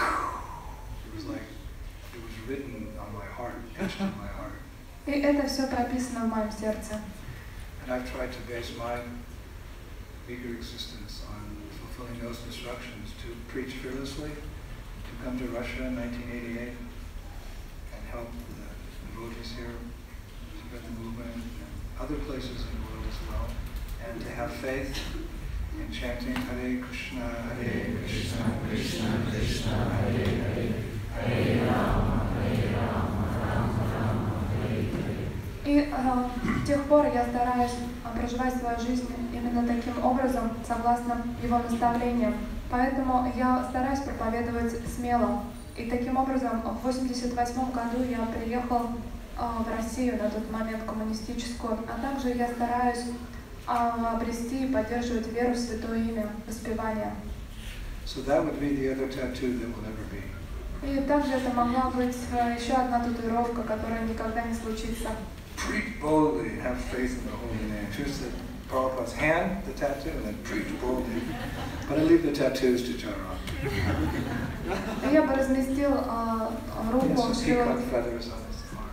It was like it was written on my heart, etched in my heart. И это все прописано в моем сердце. And I've tried to base my meager existence on fulfilling those instructions to preach fearlessly, to come to Russia in nineteen eighty-eight and help the devotees here spread the movement and other places in the world as well, and to have faith in chanting Hare Krishna, Hare Krishna, Krishna Krishna, Hare Hare, Hare Rama, Hare Rama, Rama Rama, Hare Hare. И э, с тех пор я стараюсь э, проживать свою жизнь именно таким образом, согласно его наставлениям. Поэтому я стараюсь проповедовать смело. И таким образом в восемьдесят восьмом году я приехал э, в Россию, на тот момент коммунистическую, а также я стараюсь э, обрести и поддерживать веру в святое имя, воспевание. So that would be the other tattoo that will never be. И также это могла быть э, еще одна татуировка, которая никогда не случится. Preach boldly and have faith in the holy name. Here's the Prabhupada's hand, the tattoo, and then preach boldly. But I leave the tattoos to Charan. Я бы разместил э, руку Yes, a Шрила. peacock feathers on his arm.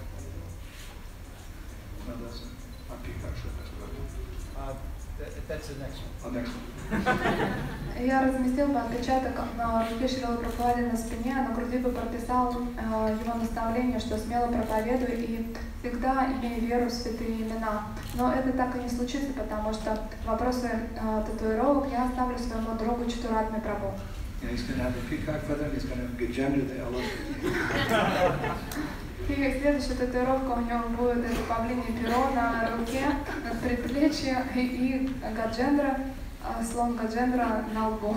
No, that's not peacock feathers, but Uh, th- that's the next one. oh, next one. Я разместил бы отпечаток на руке Шрилы Прабхупады на спине, а на груди бы прописал э, его наставление, что смело проповедуй и всегда имей веру в святые имена. Но это так и не случится, потому что вопросы э, татуировок я оставлю своему другу Чатуратме Прабху. Yeah, he's going to have a peacock feather, and he's going to have Gajendra the elephant. И следующая татуировка у него будет это павлинье перо на руке, на предплечье и Гаджендра, слон Гаджендра на лбу.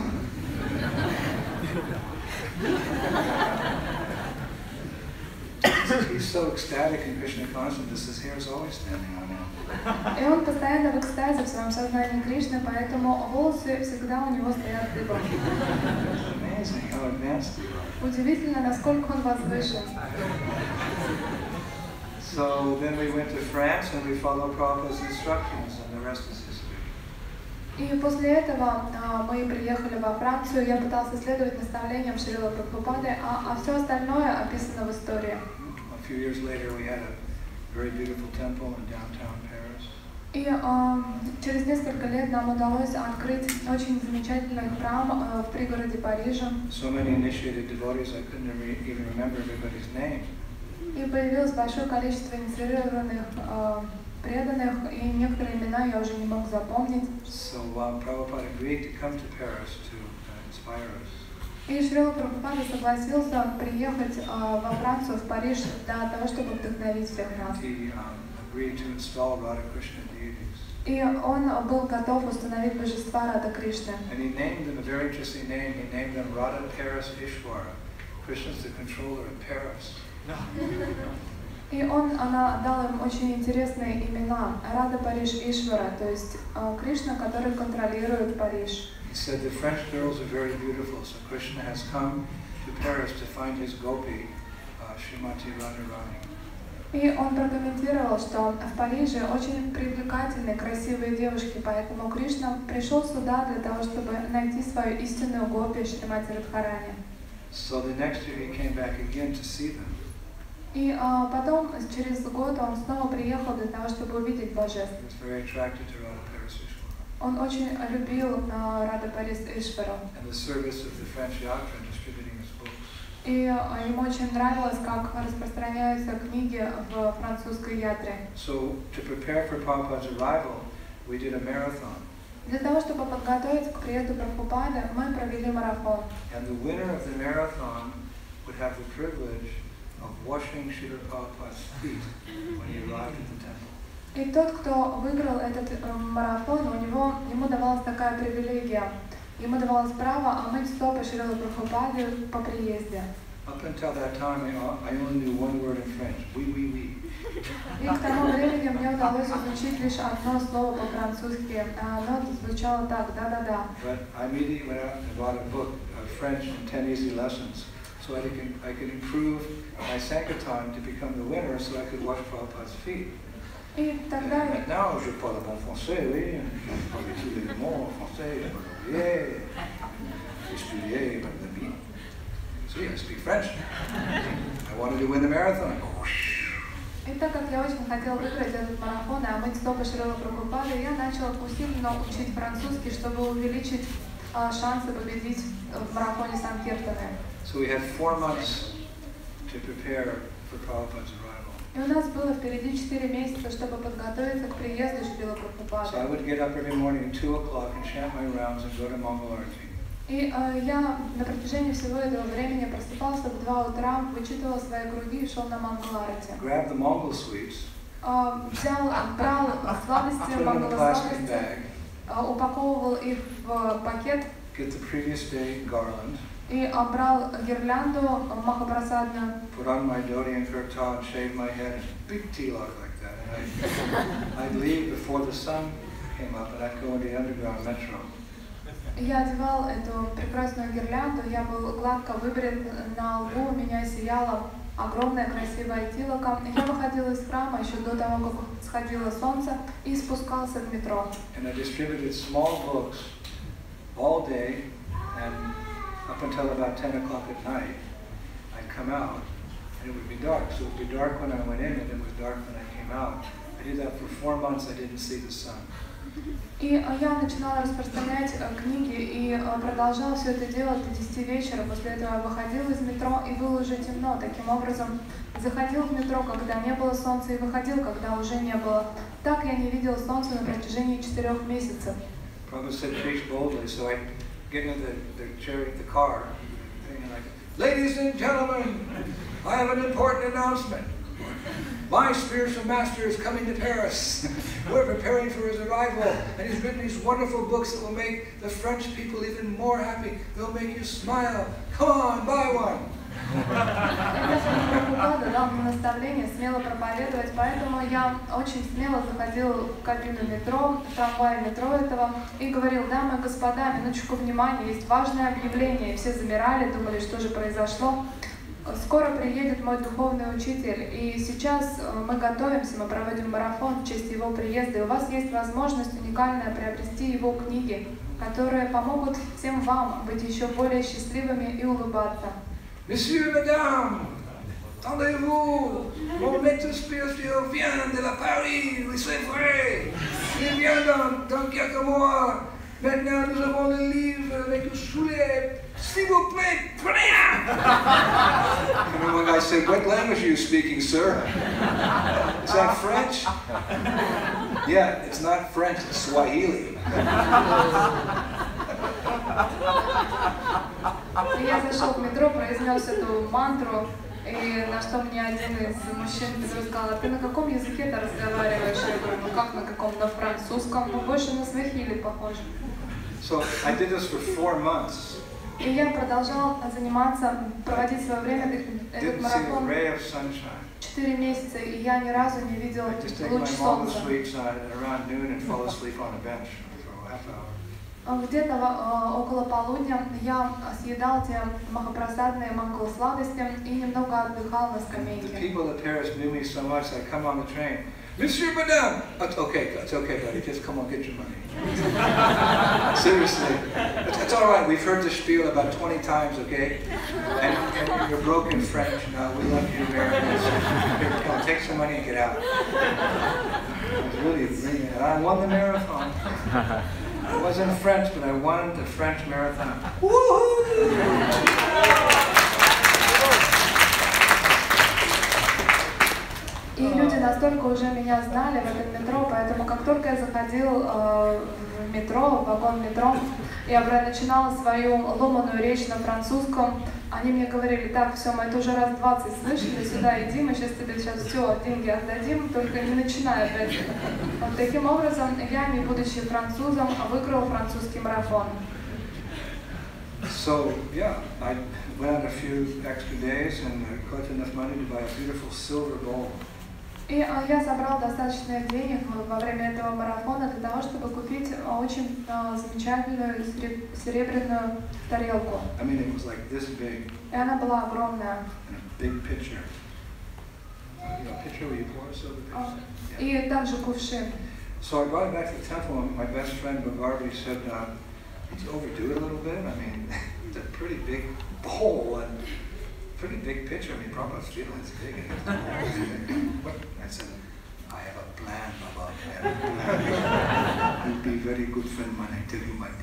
He's so ecstatic in Krishna consciousness, his hair is always standing on him. И он постоянно в экстазе в своем сознании Кришны, поэтому волосы всегда у него стоят дыбом. Amazing how advanced you are. Удивительно, насколько он возвышен. So then we went to France and we followed Prabhupada's instructions, and the rest is history. И после этого а, мы приехали во Францию, я пытался следовать наставлениям Шрилы Прабхупады, а, а все остальное описано в истории. A few years later, we had a very beautiful temple in downtown Paris. И а, через несколько лет нам удалось открыть очень замечательный храм а, в пригороде Парижа. So many initiated devotees, I couldn't re- even remember everybody's name. И появилось большое количество инициированных а, преданных, и некоторые имена я уже не мог запомнить. So uh, Prabhupada agreed to come to Paris to uh, inspire us. И Шрила Прабхупада согласился приехать а, во Францию, в Париж, для того, чтобы вдохновить всех нас. He um, agreed to install Radha Krishna deities. И он был готов установить божества Рада Кришны. And he named them a very interesting name. He named them Radha Paris Ishvara. Krishna's the controller of Paris. И он, она дала им очень интересные имена. Рада Париж Ишвара, то есть э, Кришна, который контролирует Париж. He said the French girls are very beautiful, so Krishna has come to Paris to find his gopi, uh, Srimati Radharani. И он прокомментировал, что в Париже очень привлекательные, красивые девушки, поэтому Кришна пришел сюда для того, чтобы найти свою истинную гопи Шримати Радхарани. So the next year he came back again to see them. И а, потом, через год, он снова приехал для того, чтобы увидеть божеств. He was very attracted to Radha Paraseshwara. Он очень любил а, Рада Парис Ишвару. And the service of the French Yatra distributing his books. И а, ему очень нравилось, как распространяются книги в французской ятре. So to prepare for Prabhupada's arrival, we did a marathon. Для того, чтобы подготовить к приезду Прабхупады, мы провели марафон. And the winner of the marathon would have the privilege of washing Srila Prabhupada's feet when he arrived at the temple. И тот, кто выиграл этот э, марафон, у него, ему давалась такая привилегия. Ему давалось право омыть стопы Шрилы Прабхупады по приезде. Up until that time, I only knew one word in French, oui, oui, oui. И к тому времени мне удалось изучить лишь одно слово по-французски. Оно звучало так, да-да-да. But I immediately went out and bought a book of French and ten easy lessons, so I could, I could improve my Sankirtan to become the winner, so I could wash Prabhupada's feet. И тогда... Et maintenant, je parle bon français, oui. Je parle tous les mots en français, je parle bien. J'ai étudié, but see, I speak French. I wanted to win the marathon. И так как я очень хотела выиграть этот марафон и омыть стопы Шрилы Прабхупады, я начала усиленно учить французский, чтобы увеличить а, шансы победить в марафоне Санкиртаны. So we had four months to prepare for Prabhupada's arrival. И у нас было впереди четыре месяца, чтобы подготовиться к приезду Шрилы Прабхупады. So I would get up every morning at two o'clock and chant my rounds and go to Mangalarti. И э, я на протяжении всего этого времени просыпался в два утра, вычитывал свои круги и шел на Мангаларати. Grab the Mongol sweets. Э, взял, брал сладости, мангалосладости, э, упаковывал их в пакет. Get the previous day garland. И э, брал гирлянду махапрасадную. Put on my dhoti and kurta and shave my head and big tilak like that. And I'd, I'd leave before the sun came up and I'd go into the underground metro. Я одевал эту прекрасную гирлянду, я был гладко выбрит, на лбу у меня сияла огромная красивая тилока. Я выходила из храма еще до того, как сходило солнце, и спускался в метро. And I distributed small books all day, and up until about ten o'clock at night, I'd come out, and it would be dark. So it would be dark when I went in, and it was dark when I came out. I did that for four months. I didn't see the sun. И я начинала распространять книги и продолжала все это делать до десяти вечера. После этого я выходила из метро, и было уже темно. Таким образом, заходил в метро, когда не было солнца, и выходил, когда уже не было. Так я не видел солнца на протяжении четырех месяцев. Prabhupada said, preach boldly, so I get into the, the chariot, the car, and like, ladies and gentlemen, I have an important announcement. My spiritual master is coming to Paris. We're preparing for his arrival, and he's written these wonderful books that will make the French people even more happy. They'll make you smile. Come on, buy one. Прабхупада дал мне наставление смело проповедовать, поэтому я очень смело заходила в кабину метро, в трамвай метро этого, и говорил: дамы и господа, минуточку внимания, есть важное объявление. И все замирали, думали, что же произошло. Скоро приедет мой духовный учитель, и сейчас мы готовимся, мы проводим марафон в честь его приезда, и у вас есть возможность уникальная приобрести его книги, которые помогут всем вам быть еще более счастливыми и улыбаться. Monsieur, madame, attendez-vous, mon maître spirituel vient de la Paris, oui c'est vrai, il vient dans, dans quelques mois. Maintenant nous avons le livre avec le soulier. S'il vous plaît, prenez un! And then one guy said, what language are you speaking, sir? Is that French? Yeah, it's not French, it's Swahili. Я зашел в метро, произнес эту мантру, и на что мне один из мужчин сказал: а ты на каком языке ты разговариваешь? Я говорю: ну как на каком? На французском, но больше на свахили похоже. So I did this for four months. И я продолжал заниматься, проводить свое время, этот Didn't see a марафон, ray of sunshine. четыре месяца, и я ни разу не видел I just take my луч mom to солнца. sweets uh, around noon and fall asleep on a bench for a half hour. Где-то э, около полудня я съедал те махапрасадные мангал-сладости и немного отдыхал на The скамейке. people at Paris knew me so much, I come on the train. Monsieur, madame! It's okay, it's okay, buddy, just come on, get your money. Seriously. It's, it's all right, we've heard the spiel about twenty times, okay? And, and you're broken French, now we love you Americans. Here, come on, take some money and get out. It was really brilliant. And I won the marathon. It wasn't French, but I won the French marathon. Woohoo! И люди настолько уже меня знали в этом метро, поэтому как только я заходил э, в метро, в вагон метро, я начинала свою ломаную речь на французском, они мне говорили: так, все, мы это уже раз двадцать слышали, сюда иди, мы сейчас тебе сейчас все, деньги отдадим, только не начинай опять. Вот таким образом, я, не будучи французом, выиграл французский марафон. So, yeah, I went on a few extra days and I collected enough money to buy a beautiful silver bowl. И а, я собрал достаточно денег во время этого марафона для того, чтобы купить а, очень а, замечательную сереб- серебряную тарелку. I mean, it was like this big, И она была огромная. and a big pitcher. Uh, you know, a pitcher where you pour silver А, pitcher. И также кувшин. So I brought it back to the temple and my best friend Bhagarvi said, uh, did you overdo it a little bit? I mean, it's a pretty big bowl and pretty big pitcher. I mean, Prabhupada's feeling it's big. And what? I said, I have a plan, Baba. I have a plan. You'll be very good friend when I tell you my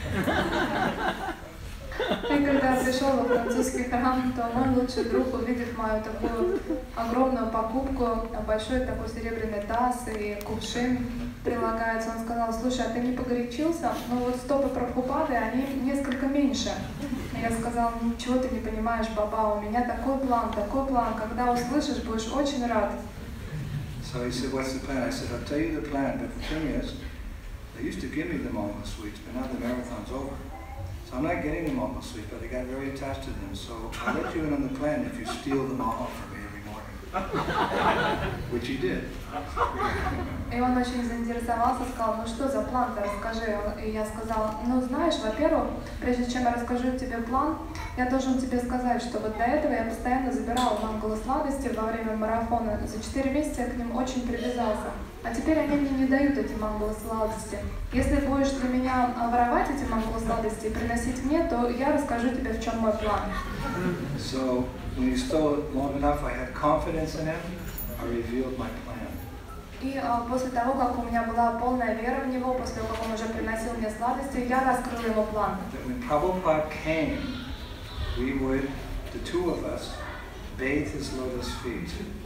plan. И когда я пришел во французский храм, то мой лучший друг, увидев мою такую огромную покупку, большой такой серебряный таз и кувшин прилагается, он сказал: слушай, а ты не погорячился? Ну вот стопы Прабхупады, они несколько меньше. И я сказал: ничего ты не понимаешь, Баба, у меня такой план, такой план, когда услышишь, будешь очень рад. So he said, what's the plan? I said, I'll tell you the plan, but the thing is, they used to give me the mango sweets, but now the marathon's over. So I'm not getting the mango sweets, but I got very attached to them. So I'll let you in on the plan if you steal the mango from me every morning. Which he did. И он очень заинтересовался, сказал: ну что за план-то, расскажи. И я сказала: ну знаешь, во-первых, прежде чем я расскажу тебе план, я должен тебе сказать, что вот до этого я постоянно забирала мангало-сладости во время марафона. За четыре месяца я к ним очень привязался. А теперь они мне не дают эти мангало-сладости. Если будешь для меня воровать эти мангало-сладости и приносить мне, то я расскажу тебе, в чем мой план. So when he stole it long enough, I had confidence in him. I revealed my plan. И а, после того, как у меня была полная вера в него, после того, как он уже приносил мне сладости, я раскрыла его план. That when Prabhupada came, we would, the two of us, bathe his lotus feet.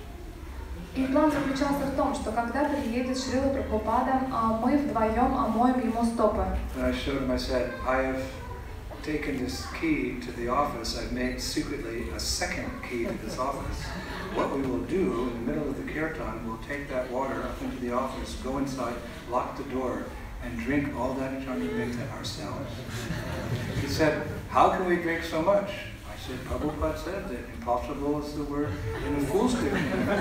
И план заключался в том, что когда приедет Шрила Прабхупада, а, мы вдвоем омоем ему стопы. And I showed him, I said, I have taken this key to the office. I've made secretly a second key to this office. What we will do in the middle of the kirtan, we'll take that water up into the office, go inside, lock the door, and drink all that Chandramrita ourselves. He said, how can we drink so much? I said, Prabhupada said that impossible is the word in the fool's dictionary.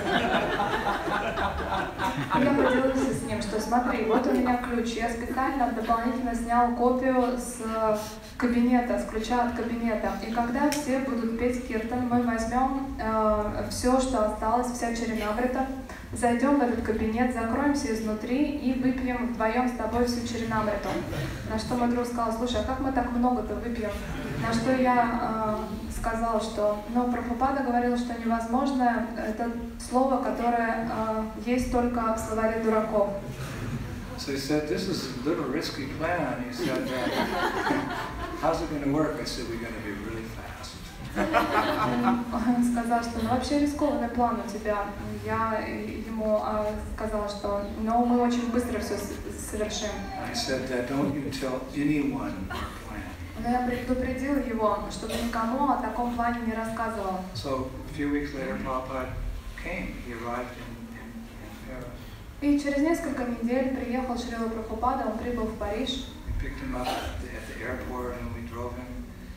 Я поделилась с ним, что смотри, вот у меня ключ. Я специально дополнительно снял копию с кабинета, с ключа от кабинета. И когда все будут петь киртан, мы возьмем э, все, что осталось, вся чаринамрита, зайдем в этот кабинет, закроемся изнутри и выпьем вдвоем с тобой всю чаринамриту. На что мой друг сказал: слушай, а как мы так много-то выпьем? На что я э, сказала, что ну, Прабхупада говорил, что невозможно, это слово, которое э, есть только в словаре дураков. So he said, this is a little risky plan. He said, uh, how's it going to work? I said, we're going to be really fast. Он сказал, что ну, вообще рискованный план у тебя. Я ему э, сказала, что ну, мы очень быстро все совершим. I said, uh, don't you tell anyone our plan. Но я предупредил его, чтобы никому о таком плане не рассказывал. So a few weeks later, Prabhupada came. He arrived in, in, in Paris. И через несколько недель приехал Шрила Прабхупада, он прибыл в Париж. We picked him up at the, at the airport and we drove him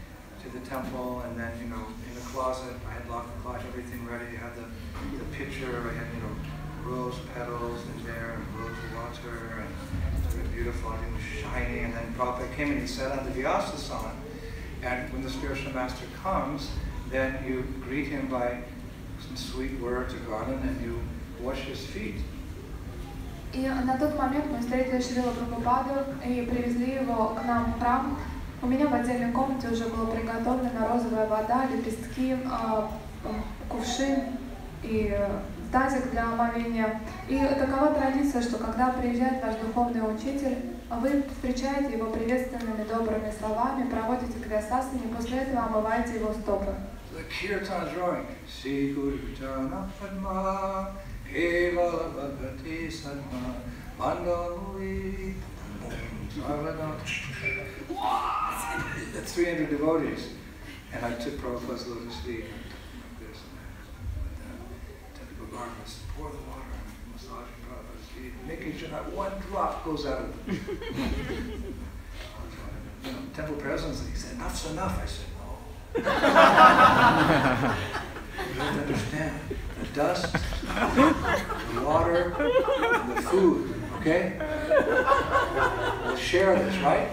to the temple, and then, you know, in the closet, I had locked the closet, everything ready. I had the, the pitcher, I had, you know, rose petals in there, and rose water, and it was beautiful, everything was shiny. And then Prabhupada came and he sat on the Vyasasana, and when the spiritual master comes, then you greet him by some sweet words or garland, and you wash his feet. И на тот момент мы встретили Шрилу Прабхупаду и привезли его к нам в храм. У меня в отдельной комнате уже была приготовлена розовая вода, лепестки, кувшин и тазик для омовения. И такова традиция, что когда приезжает ваш духовный учитель, вы встречаете его приветственными добрыми словами, проводите криясасани, и после этого омываете его стопы. The kirtan drawing. Si Guru Jana Padma, Kevala Bhagavati Sadma, Mandalui, That's three hundred devotees. And I took Prabhupada's lotus feet and took this and that. Took the garments, pour the water, and massaging Prabhupada's feet, making sure not one drop goes out of them. You know, temple presence, he said, enough's enough. I said, you have to understand, the dust, the water, and the food, okay? We'll share this, right?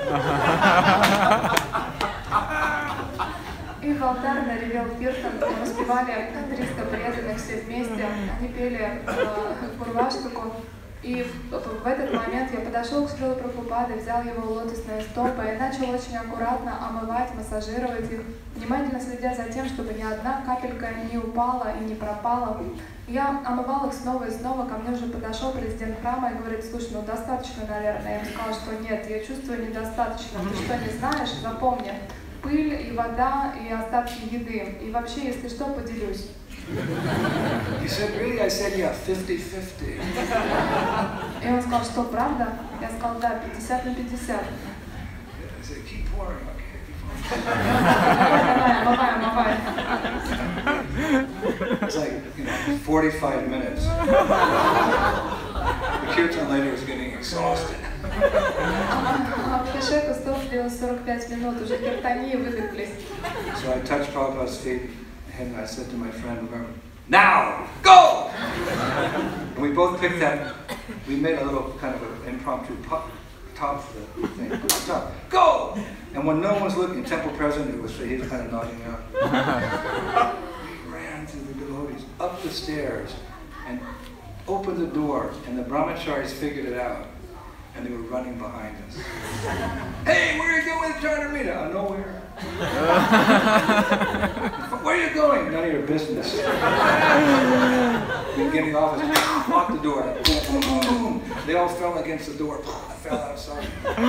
И в алтарно ревел киртан, мы воспевали триста преданных все вместе, они пели Пурваштаку. И в этот момент я подошел к Шриле Прабхупаде, взял его лотосные стопы и начал очень аккуратно омывать, массажировать их, внимательно следя за тем, чтобы ни одна капелька не упала и не пропала. Я омывал их снова и снова, ко мне уже подошел президент храма и говорит: слушай, ну достаточно, наверное. Я ему сказала, что нет, я чувствую недостаточно. Ты что, не знаешь? Запомни, пыль и вода и остатки еды. И вообще, если что, поделюсь. He said, really? I said, yeah, fifty fifty. И он сказал, что правда? Я сказал, да, пятьдесят на пятьдесят. I said, keep pouring, okay, keep pouring. Давай, омывай, омывай. It's like, you know, forty-five minutes. The kirtan later was getting exhausted. Абхишеку стоп длилось сорок пять минут, уже киртании выдохлись. So I touched Prabhupada's feet. And I said to my friend, now, go! And we both picked that, we made a little kind of an impromptu pop, top for the thing. Top, go! And when no one was looking, temple president, it was, he was kind of nodding out. We ran through the devotees, up the stairs, and opened the door, and the brahmacharis figured it out. And they were running behind us. Hey, where are you going with Charnamita? Oh, nowhere. Where are you going? None of your business. We get in the office, lock the door. Boom, boom, boom. They all fell against the door. I fell outside.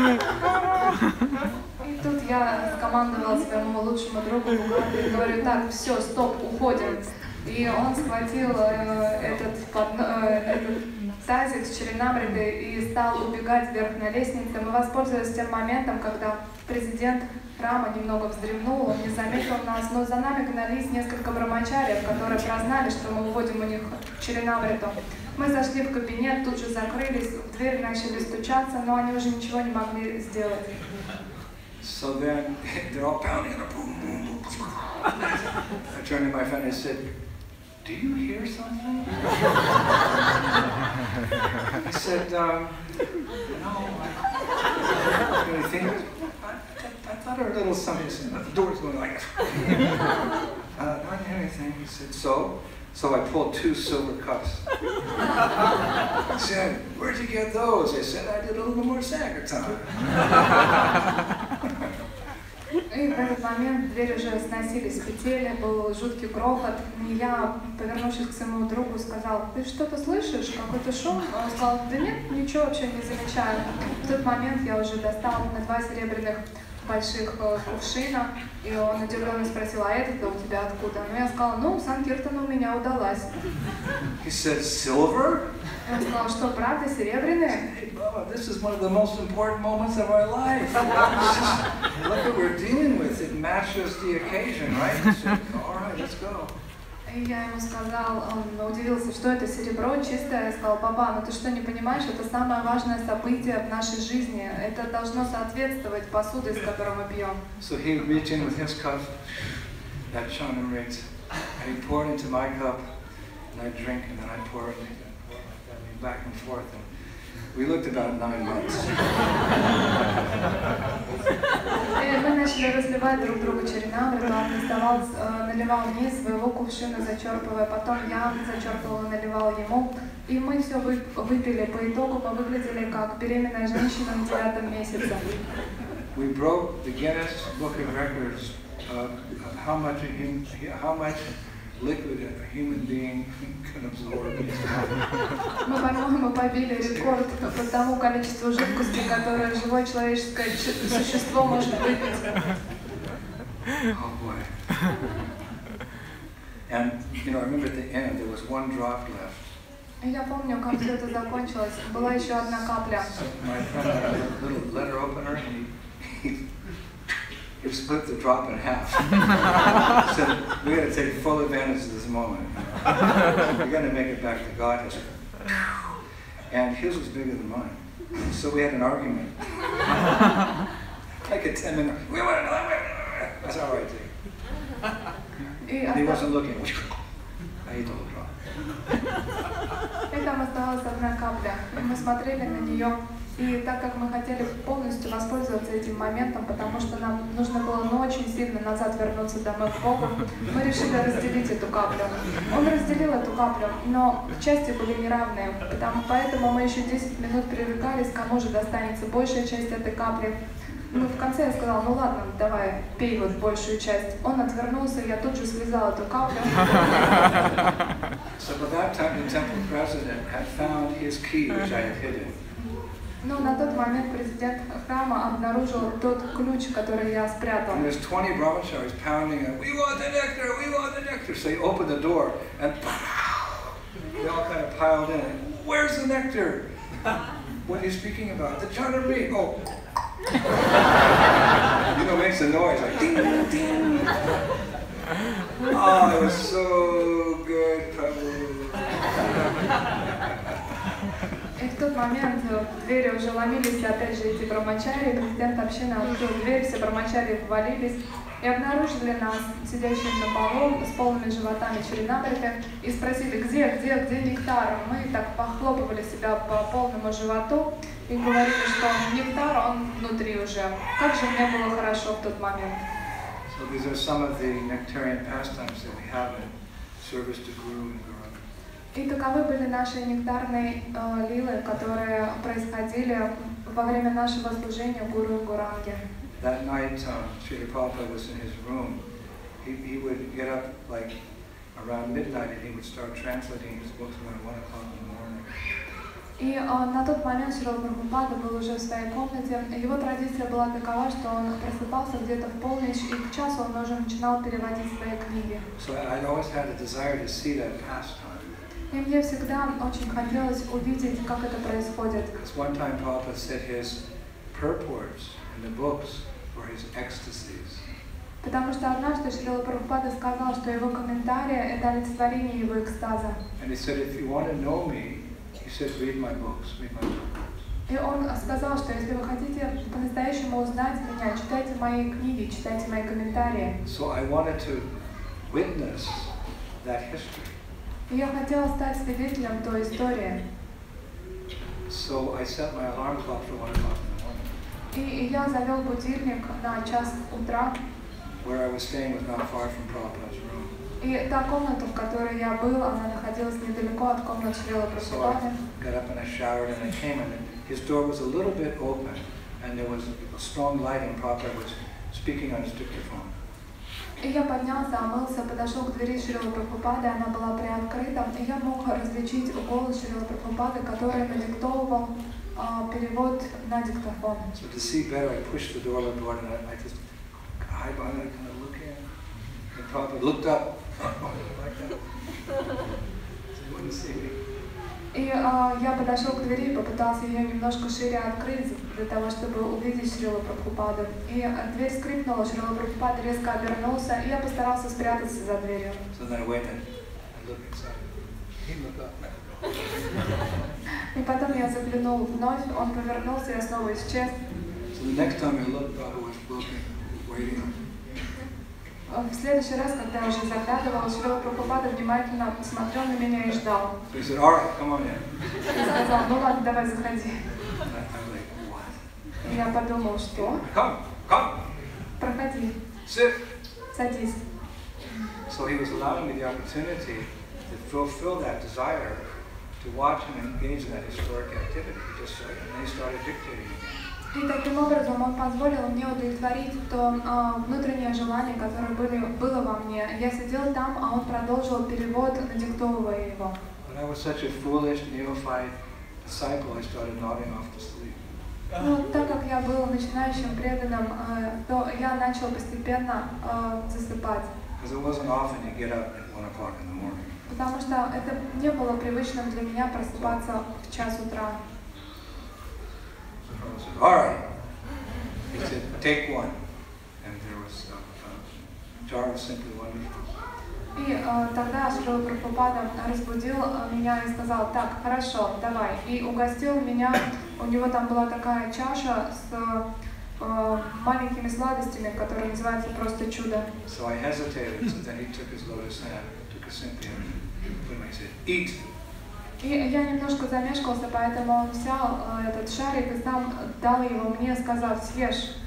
И тут я скомандовала своему лучшему другу и говорю: так, все, стоп, уходим. И он схватил э, этот, под, э, этот тазик с черенамритой и стал убегать вверх на лестнице. Мы воспользовались тем моментом, когда президент храма немного вздремнул, он не заметил нас, но за нами гнались несколько брамачариев, которые прознали, что мы уводим у них черенамриту. Мы зашли в кабинет, тут же закрылись, в дверь начали стучаться, но они уже ничего не могли сделать. So then they're all pounding on a boom, boom, boom. I turned to my friend and I said, do you hear something? He said, um, no, I really think it. I, I thought I heard a little something, the door's going like this. uh, I didn't hear anything. He said, so? So I pulled two silver cups. He said, where'd you get those? I said, I did a little more sankirtan. И в этот момент дверь уже сносились петели, был жуткий грохот. И я, повернувшись к своему другу, сказал: ты что-то слышишь? Какой-то шум? Он сказал: да нет, ничего вообще не замечаю. В тот момент я уже достал на два серебряных больших кувшина, и он удивленно спросил: а это-то у тебя откуда? Ну я сказала: ну, Санкиртана у меня удалась. He said, silver? Он сказал: что, правда, серебряные? Hey, Baba, this is one of the most important moments of our life. Look what we're dealing with. It matches the occasion, right? He said, all right, let's go. И я ему сказал, он удивился, что это серебро чистое. Я сказал, папа, ну ты что, не понимаешь, это самое важное событие в нашей жизни. Это должно соответствовать посуде, из которой мы пьем. So he reached in with his cup, that Chanamrit, and he poured into my cup, and I drink, and then I pour it, and pour it like that, back and forth. And we looked about nine months. И мы начали разливать друг другу черенамриту, он доставал, наливал мне из своего кувшина, зачерпывая, потом я зачерпывала, наливал ему. И мы все выпили. По итогу мы выглядели как беременная женщина на девятом месяце. We broke the Guinness Book of Records of how much a human, how much liquid a human being can absorb. Мы, по-моему, побили рекорд по тому количеству жидкости, которое живое человеческое существо может выпить. Oh boy. And you know, I remember at the end there was one drop left. И я помню, как все это закончилось. Была еще одна капля. So my friend had a little letter opener and he, he, he split the drop in half. So we had to take full advantage of this moment. We're going to make it back to God. And his was bigger than mine. So we had an argument. Like a ten minute, we want another. That's all right, И and he wasn't looking. I ate the whole drop. И там оставалась одна капля. И мы смотрели на нее. И так как мы хотели полностью воспользоваться этим моментом, потому что нам нужно было ну, очень сильно назад вернуться домой к Богу, мы решили разделить эту каплю. Он разделил эту каплю, но части были неравные, потому, поэтому мы еще десять минут пререкались, кому же достанется большая часть этой капли. Ну, в конце я сказала, ну ладно, давай, пей вот большую часть. Он отвернулся, и я тут же слезала эту каплю. So by that time the temple president had found his key, which I had hidden. Но на тот момент президент храма обнаружил тот ключ, который я спрятал. And there's twenty brahmacharis pounding it. We want the nectar, we want the nectar. So they opened the door and they all kind of piled in. Where's the nectar? What are you speaking about? The Chanamrit. Oh. You know, it makes a noise like ding, ding. Oh, it was so good, Prabhu. И в тот момент в двери уже ломились опять же эти брамачари, президент общины открыл дверь, все брамачари ввалились и обнаружили нас, сидящих на полу, с полными животами черенамриты, и спросили, где, где, где нектар. Мы так похлопывали себя по полному животу и говорили, что нектар, он внутри уже. Как же мне было хорошо в тот момент. So these are some of the nectarian pastimes that we have in service to Guru and Guru. И таковы были наши нектарные э, лилы, которые происходили во время нашего служения Гуру и Гуранге. That night, um, Srila Prabhupada was in his room. He, he would get up like around midnight and he would start translating his books around one o'clock in the morning. И э, на тот момент Шрила Прабхупада был уже в своей комнате. Его традиция была такова, что он просыпался где-то в полночь, и к часу он уже начинал переводить свои книги. So I always had a desire to see that pastime. И мне всегда очень хотелось увидеть, как это происходит. Because one time Prabhupada said his purports in the books were his ecstasies. Потому что однажды Шрила Прабхупада сказал, что его комментарии — это олицетворение его экстаза. And he said, if you want to know me, he said, read my books, read my purports. И он сказал, что если вы хотите по-настоящему узнать меня, читайте мои книги, читайте мои комментарии. So I wanted to witness that history. И я хотела стать свидетелем той истории. So I set my alarm clock for one o'clock in the morning. И я завел будильник на час утра. Where I was staying was not far from Prabhupada's room. И та комната, в которой я был, она находилась недалеко от комнаты Шрила Прабхупады. So I got up and I showered and I came and his door was a little bit open and there was a strong light and Prabhupada was speaking on his dictaphone. И я поднялся, омылся, подошел к двери Шрила Прабхупады, она была приоткрыта, и я мог различить голос Шрила Прабхупады, который надиктовывал uh, перевод на диктофон. So to see better, I pushed the door a little and I, I just high by it, kind of look in. And Prabhupada looked up like that. So he wouldn't see me. И uh, я подошел к двери и попытался ее немножко шире открыть, для того, чтобы увидеть Шрилу Прабхупаду. И uh, дверь скрипнула, Шрила Прабхупада резко обернулся, и я постарался спрятаться за дверью. So then I went and look inside. He looked up. И потом я заглянул вновь, он повернулся и снова исчез. So the next time I looked, Prabhupada was looking, waiting. В следующий раз, когда я уже заглядывал, Шрила Прабхупада внимательно смотрел на меня и ждал. So he said, all right, come on in. И сказал, ну ладно, давай заходи. And I, I was like, what? И я подумал, что? Come, come, Проходи, sit. садись. So he was allowing me the opportunity to fulfill that desire to watch and engage in that historic activity. He just started, and then he started dictating again. И таким образом он позволил мне удовлетворить то а, внутреннее желание, которое были, было во мне. Я сидел там, а он продолжил перевод, надиктовывая его. When I was such a foolish, neophyte disciple, I started nodding off to sleep. Ну, так как я был начинающим преданным, а, то я начал постепенно а, засыпать. Because it wasn't often you get up at one o'clock in the morning. Потому что это не было привычным для меня просыпаться в час утра. I said, all right. He said, take one. And there was, uh, uh, jar was simply wonderful. И э, тогда Шрила Прабхупада разбудил меня и сказал, так, хорошо, давай. И угостил меня, у него там была такая чаша с э, маленькими сладостями, которая называется просто чудо. So I hesitated, so then he took his lotus hand, took a simply and put him, he said, eat. И я немножко замешкался, поэтому он взял э, этот шарик и сам дал его мне, сказав, съешь.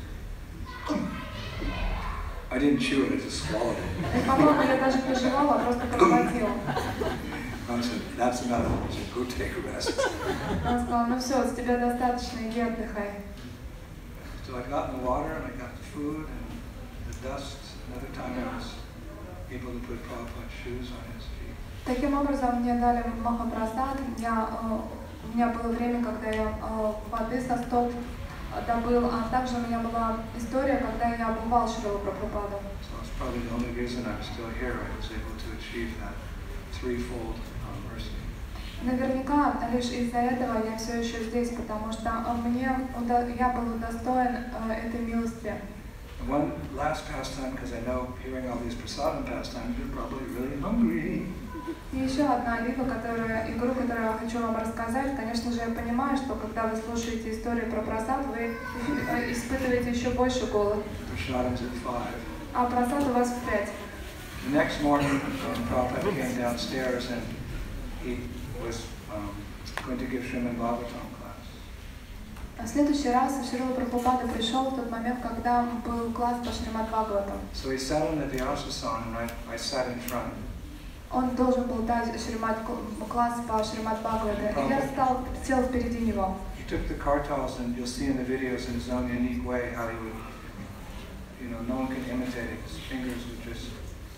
I didn't chew it, I just swallowed it. И, по-моему, я даже не жевала, а просто проглотила. I said, that's enough. He said, go take a rest. Он сказал, ну все, с тебя достаточно, иди отдыхай. So I got in the water and I got the food and the dust. Another time I was able to put Prabhupada's shoes on his feet. Таким образом, мне дали Махапрасад. Я, э, у меня было время, когда я э, воды со стоп добыл, а также у меня была история, когда я обувал Шрилу Прабхупаду. So it's probably the only reason I'm still here. I was able to achieve that threefold uh, mercy. Наверняка лишь из-за этого я все еще здесь, потому что мне уда- я был удостоен э, этой милости. And one last pastime, because I know hearing all these prasadam pastimes, you're probably really hungry. И еще одна лига, которая, игру, которую я хочу вам рассказать. Конечно же, я понимаю, что когда вы слушаете историю про прасад, вы испытываете еще больше голод. Prasadam's at five. А прасад у вас в пять. The next morning, um, Prabhupada came downstairs and he was um, going to give Srimad Bhagavatam class. В следующий раз Шрила Прабхупада пришел в тот момент, когда был класс по Шримад Бхагаватам. So he sat on the Vyasasana and I, I sat in front. Он должен был дать Шримад, класс по Шримад Бхагаватам, и я стал, сел впереди него. He took the kartals, and you'll see in the videos in his own unique way how he would, you know, no one can imitate it. His fingers would just.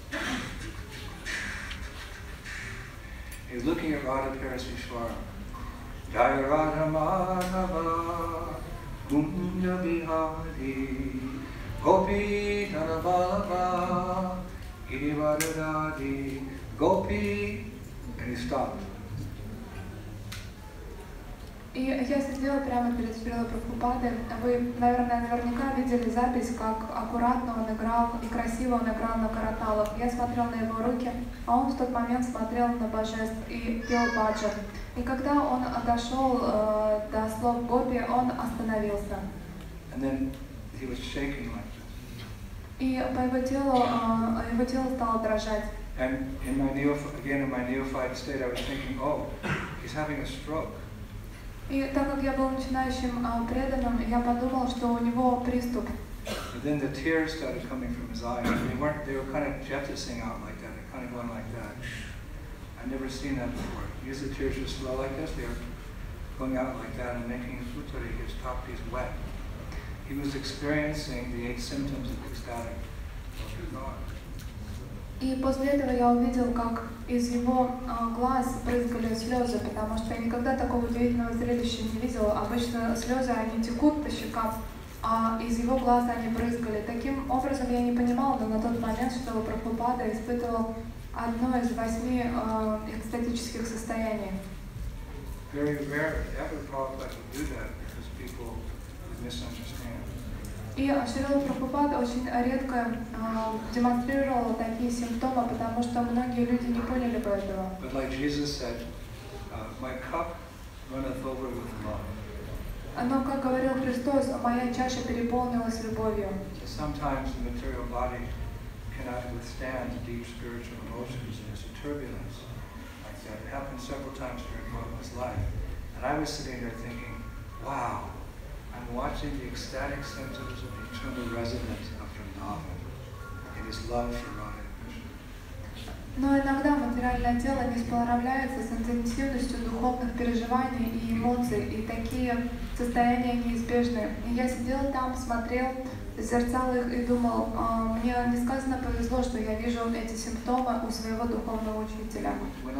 He was looking at Radha Parasvishwara. Jaya Radha Madhava Kunja Bihari Gopi Dhanabalava Girivardhari Gopi, and he stopped. И я сидела прямо перед Шрилой Прабхупадой. Вы, наверное, наверняка видели запись, как аккуратно он играл и красиво он играл на караталах. Я смотрел на его руки, а он в тот момент смотрел на божеств и пел баджан. И когда он дошел э, до слов Гопи, он остановился. And then he was shaking like this. И по его телу, э, его тело стало дрожать. And in my neoph- again in my neophyte state, I was thinking, oh, he's having a stroke. И так как я был начинающим э, преданным, я подумал, что у него приступ. But then the tears started coming from his eyes. They weren't, they were kind of jettisoning out like that. They're kind of going like that. I've never seen that before. Usually tears just flow like this. They were going out like that and making his utari, his top piece wet. He was experiencing the eight symptoms of ecstatic God. И после этого я увидел, как из его э, глаз брызгали слезы, потому что я никогда такого удивительного зрелища не видела. Обычно слезы, они текут по щекам, а из его глаз они брызгали. Таким образом, я не понимала, но на тот момент, что Прабхупада испытывал одно из восьми э, экстатических состояний. Very rare ever Prabhupada would do that because people would misunderstand. И Шрила Прабхупада очень редко э, демонстрировал такие симптомы, потому что многие люди не поняли бы этого. But like Jesus said, uh, my cup runneth over with love. Но, как говорил Христос, моя чаша переполнилась любовью. So sometimes the material body cannot withstand deep spiritual emotions and it's a turbulence like that. It happened several times during Prabhupada's life. And I was sitting there thinking, wow, I'm watching the ecstatic symptoms of the eternal resident of Vrindavan in his love for Radha and Krishna. Но иногда материальное тело не справляется с интенсивностью духовных переживаний и эмоций, и такие состояния неизбежны. И я сидела там, смотрел, созерцал их и думал, мне несказанно повезло, что я вижу эти симптомы у своего духовного учителя.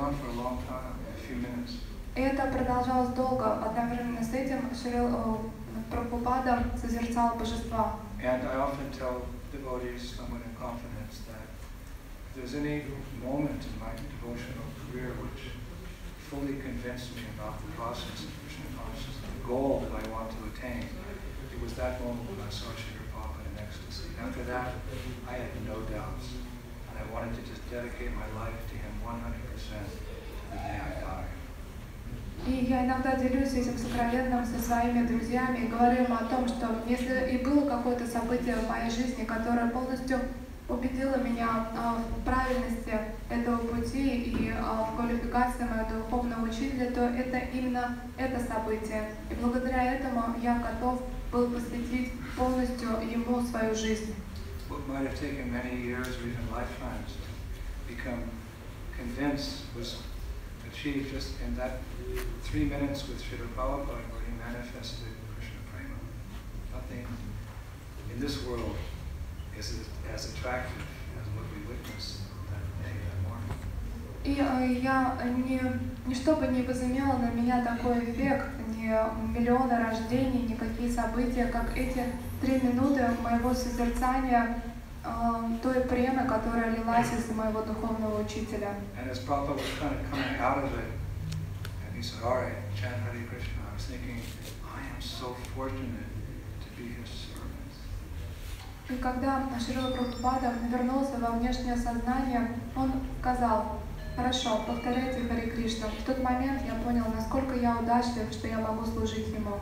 И это продолжалось долго. Одновременно с этим Шрила Прабхупада созерцал божества. And I often tell devotees, someone in confidence, that if there's any moment in my devotional career which fully convinced me about the process of Krishna consciousness, the goal that I want to attain, it was that moment when I saw Srila Prabhupada in ecstasy. After that, I had no doubts, and I wanted to just dedicate my life to him one hundred percent to the day I die. И я иногда делюсь этим сокровенным со своими друзьями и говорю им о том, что если и было какое-то событие в моей жизни, которое полностью убедило меня э, в правильности этого пути и э, в квалификации моего духовного учителя, то это именно это событие. И благодаря этому я готов был посвятить полностью ему свою жизнь. What might have taken many years or even lifetimes to become convinced was achieved just in that three minutes with Srila Prabhupada where he manifested Krishna Prema. Nothing in this world is as attractive as what we witnessed that day, that morning. И э, я не, ничто бы не возымело на меня такой эффект, ни миллионы рождений, никакие события, как эти три минуты моего созерцания э, той премы, которая лилась из моего духовного учителя. And as Prabhupada was kind of coming out of it, and he said, all right, chant Hare Krishna, I was thinking, I am so fortunate to be his servant. И когда Шрила Прабхупада вернулся во внешнее сознание, он сказал, хорошо, повторяйте Харе Кришна. В тот момент я понял, насколько я удачлив, что я могу служить ему.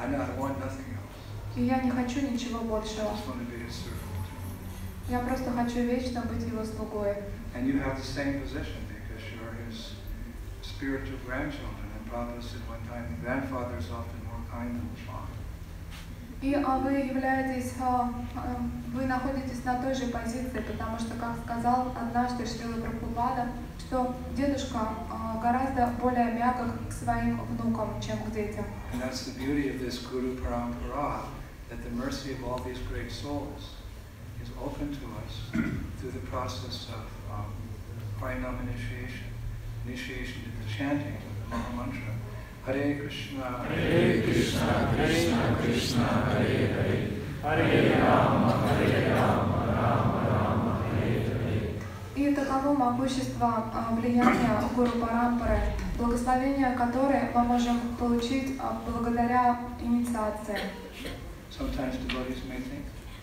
И я не хочу ничего большего. Я просто хочу вечно быть его слугой. And you have the same position because you're his spiritual grandchildren. And Prabhupada said one time, the grandfather is often more kind than the father. И а, вы являетесь, а, а, вы находитесь на той же позиции, потому что, как сказал однажды Шрила Прабхупада, что дедушка а, гораздо более мягок к своим внукам, чем к детям. And that's the beauty of this Guru Parampara, that the mercy of all these great souls is open to us through the process of um, Harinam initiation, initiation to the chanting of the Maha Mantra. Hare Krishna, Hare Krishna, Krishna Krishna, Hare Hare, Hare Rama, Hare Rama, Rama Rama, Hare Hare. И таково могущество влияния Гуру Парампары, благословение которое мы можем получить благодаря инициации. Sometimes devotees may think,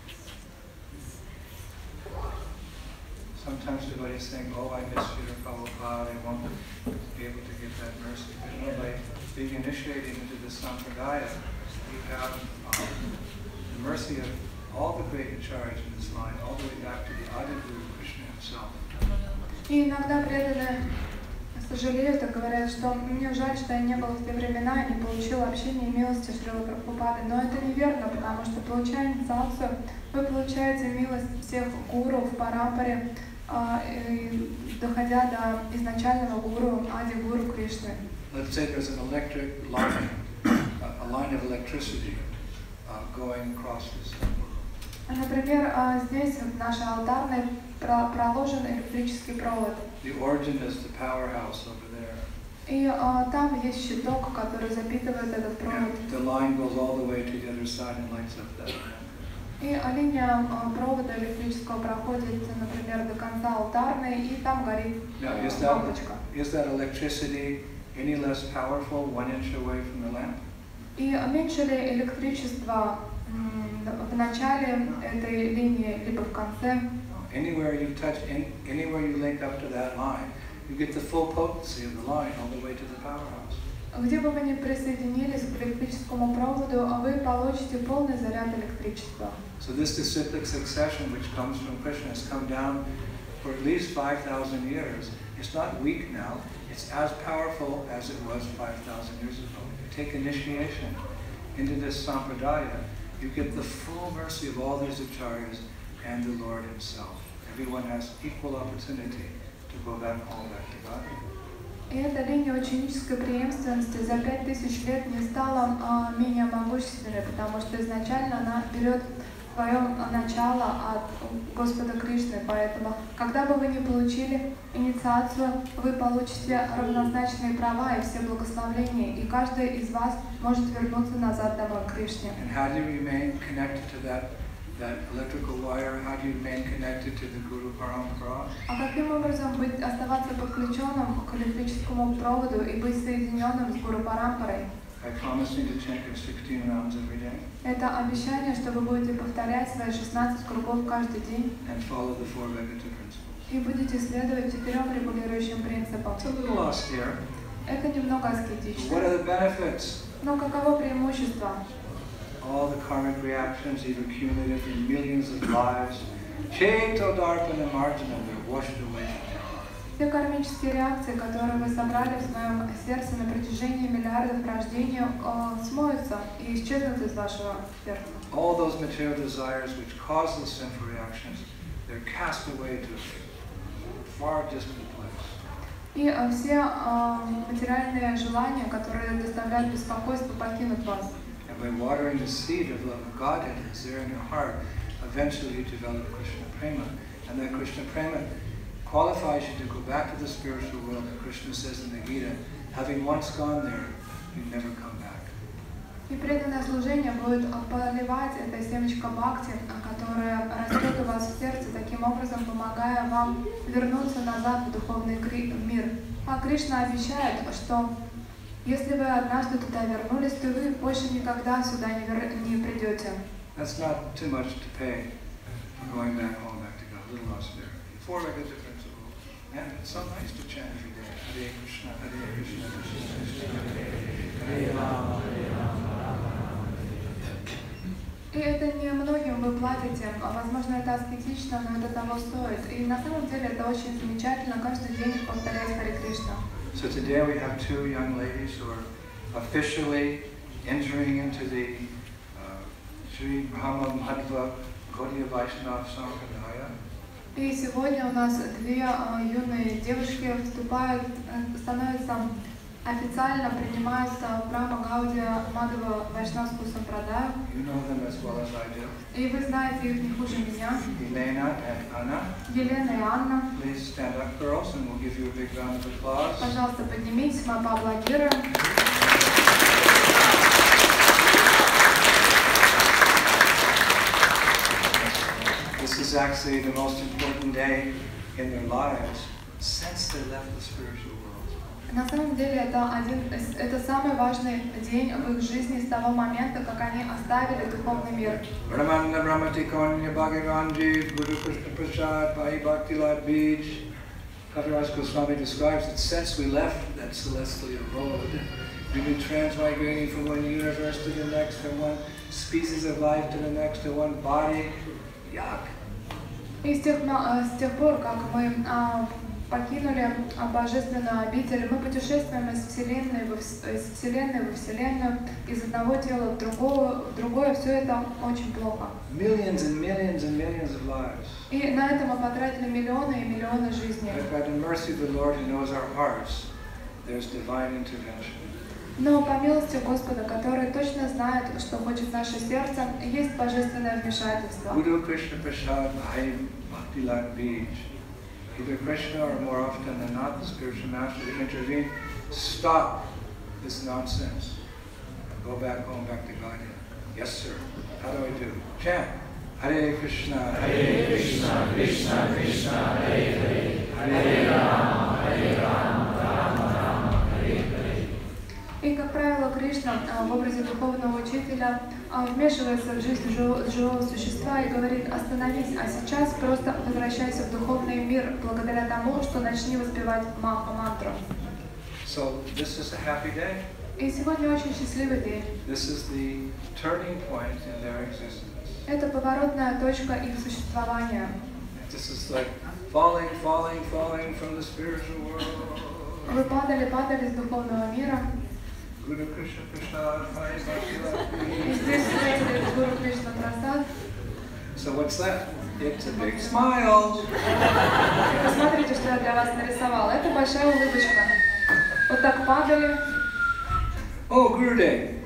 sometimes devotees think, oh, I miss Srila Prabhupada, I won't be able to get that mercy. But you know, by being initiated into the Sampradaya, you have um, the mercy of all the great in charge in this line, all the way back to the Adi Guru Krishna himself. И иногда преданные сожалеют и говорят, что мне жаль, что я не был в те времена и не получил общения и милости Шрилы Прабхупады. Но это неверно, потому что, получая инициацию, вы получаете милость всех гуру в Парампаре, доходя до изначального гуру, Ади Гуру Кришны. Let's say there's an electric line, a line of electricity uh, going across this temple. Например, здесь в нашей алтарной проложен электрический провод. The origin is the powerhouse over there. И uh, там есть щиток, который запитывает этот провод. And the line goes all the way to the other side and lights up that lamp. И uh, uh, провода электрического проходит, например, до конца алтарной, и там горит Now, uh, is that, лампочка. is that electricity any less powerful one inch away from the lamp? И меньше ли электричество в начале этой линии, либо в конце. Anywhere you touch, in, anywhere you link up to that line, you get the full potency of the line all the way to the powerhouse. Где бы вы ни присоединились к электрическому проводу, вы получите полный заряд электричества. So this disciplic succession, which comes from Krishna, has come down for at least five thousand years. It's not weak now. It's as powerful as it was five thousand years ago. If you take initiation into this sampradaya, you get the full mercy of all these acharyas and the Lord Himself. Everyone has equal opportunity to go back home, back to God. И эта линия ученической преемственности за пять тысяч лет не стала а, менее могущественной, потому что изначально она берет свое начало от Господа Кришны. Поэтому, когда бы вы не получили инициацию, вы получите равнозначные права и все благословения, и каждый из вас может вернуться назад домой к Кришне. And how do you remain connected to that, that electrical wire? How do you remain connected to the Guru Parampara? А каким образом быть, оставаться подключенным к электрическому проводу и быть соединенным с Гуру Парампарой? By promising to chant your sixteen rounds every day. Это обещание, что вы будете повторять свои шестнадцать кругов каждый день And follow the four Vegeta principles. и будете следовать четырем регулирующим принципам. It's a little austere. Это немного What аскетично. are the benefits? Но каково преимущество? All the karmic reactions, either cumulative in millions of lives, Cheto Darpana Marjana, they're washed away. Все кармические реакции, которые вы собрали в своем сердце на протяжении миллиардов рождений, э, смоются и исчезнут из вашего сердца. All those material desires which cause those sinful reactions, they're cast away to a far distant place. И э, все э, материальные желания, которые доставляют беспокойство, покинут вас. And by watering the seed of love of Godhead that's there in your heart, eventually you develop Krishna Prema. And that Krishna Prema qualifies you to go back to the spiritual world. Krishna says in the Gita, having once gone there, you never come back. И преданное служение будет поливать это семечко бхакти, которое растет у вас в сердце, таким образом помогая вам вернуться назад в духовный мир. А Кришна обещает, что если вы однажды туда вернулись, то вы больше никогда сюда не, вер... не придете. That's not too much to pay for going back home, back to God. A little austere. Four Vegeta principles. And it's so nice to chant every day. Hare Krishna, Hare Krishna, Krishna Krishna, Hare Rama, Hare Rama, Rama Rama, Hare. И это не многим вы платите, возможно, это аскетично, но это того стоит. И на самом деле это очень замечательно каждый день повторять Харе Кришна. So today we have two young ladies who are officially entering into the uh, Sri Brahma Madhva Gaudiya Vaishnava Sampradaya. И сегодня у нас две uh, юные девушки вступают, uh, становятся официально принимаются в Брахма Гаудия Мадхава Вайшнавскую Сампрадаю. You know them as well as I do. И вы знаете их не хуже меня. Elena and Anna. Елена и Анна. Please stand up, girls, and we'll give you a big round of applause. Пожалуйста, поднимитесь, мы поаплодируем. This is actually the most important day in their lives since they left the spiritual world. На самом деле это один, это самый важный день в их жизни с того момента, как они оставили духовный мир. Brahmanda Brahmati Konya Bhagavanji Guru Krishna Prasad Bhai Bhakti Lad Beach. Kaviraj Goswami describes that since we left that celestial abode, we've been transmigrating from one universe to the next, from one species of life to the next, to one body. Yuck! И с тех, с тех пор, как мы а, покинули божественную обитель, мы путешествуем из Вселенной, в, из Вселенной во Вселенную, из одного тела в другое, в другое, все это очень плохо. Millions and millions and millions of lives. И на это мы потратили миллионы и миллионы жизней. But by the mercy of the Lord who knows our hearts, there's divine intervention. Но по милости Господа, который точно знает, что хочет наше сердце, есть божественное вмешательство. Guru Krishna Prasad Bhai Bhakti Lad Beach. Either Krishna or more often than not, the spiritual master will intervene. Stop this nonsense. Go back home, back to Godhead. Yes, sir. How do I do? Chant. Hare Krishna, Hare Krishna, Krishna Krishna, Hare Hare, Hare Rama, Hare Rama, Rama Rama, Hare Hare. И, как правило, Кришна Кришна в образе духовного учителя вмешивается в жизнь живого существа и говорит: остановись, а сейчас просто возвращайся в духовный мир благодаря тому, что начни воспевать маха-мантру. So this is a happy day. И сегодня очень счастливый день. This is the turning point in their existence. Это поворотная точка их существования. This is like falling, falling, falling from the spiritual world. Вы падали, падали с духовного мира. Guru Krishna Prasad, Hari Bhakti. И здесь встретили Гуру Кришна Прасад. So what's that? It's a big smile. И посмотрите, что я для вас нарисовала. Это большая улыбочка. Вот так падали. Oh, Gurudev.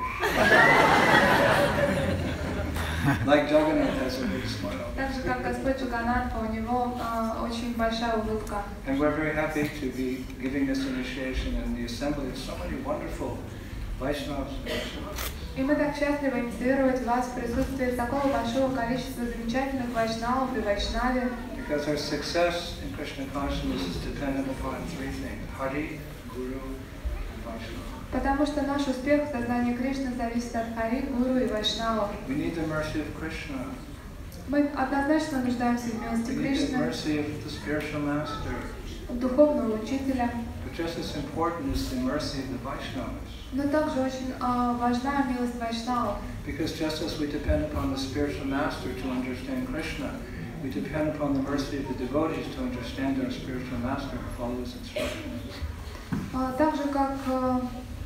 Like Jagannath has a big smile. Так же, как Господь Джаганатха, у него а, очень большая улыбка. And we're very happy to be giving this initiation in the assembly of so many wonderful Vaishnavas. И мы так счастливы инициировать вас в присутствии такого большого количества замечательных вайшнавов и вайшнави. Because our success in Krishna consciousness is dependent upon three things: Hari, Guru, and Vaishnava. Потому что наш успех в сознании Кришны зависит от Хари, Гуру и вайшнавов. We need the mercy of Krishna. Мы однозначно нуждаемся в милости We need the Кришны, mercy of the spiritual master. в духовного учителя. But just as important is the mercy of the Vaishnavas. Но также очень а, важна милость вайшнавов. Because just as we depend upon the spiritual master to understand Krishna, we depend upon the mercy of the devotees to understand our spiritual master and follow his instructions. А, так же, как а,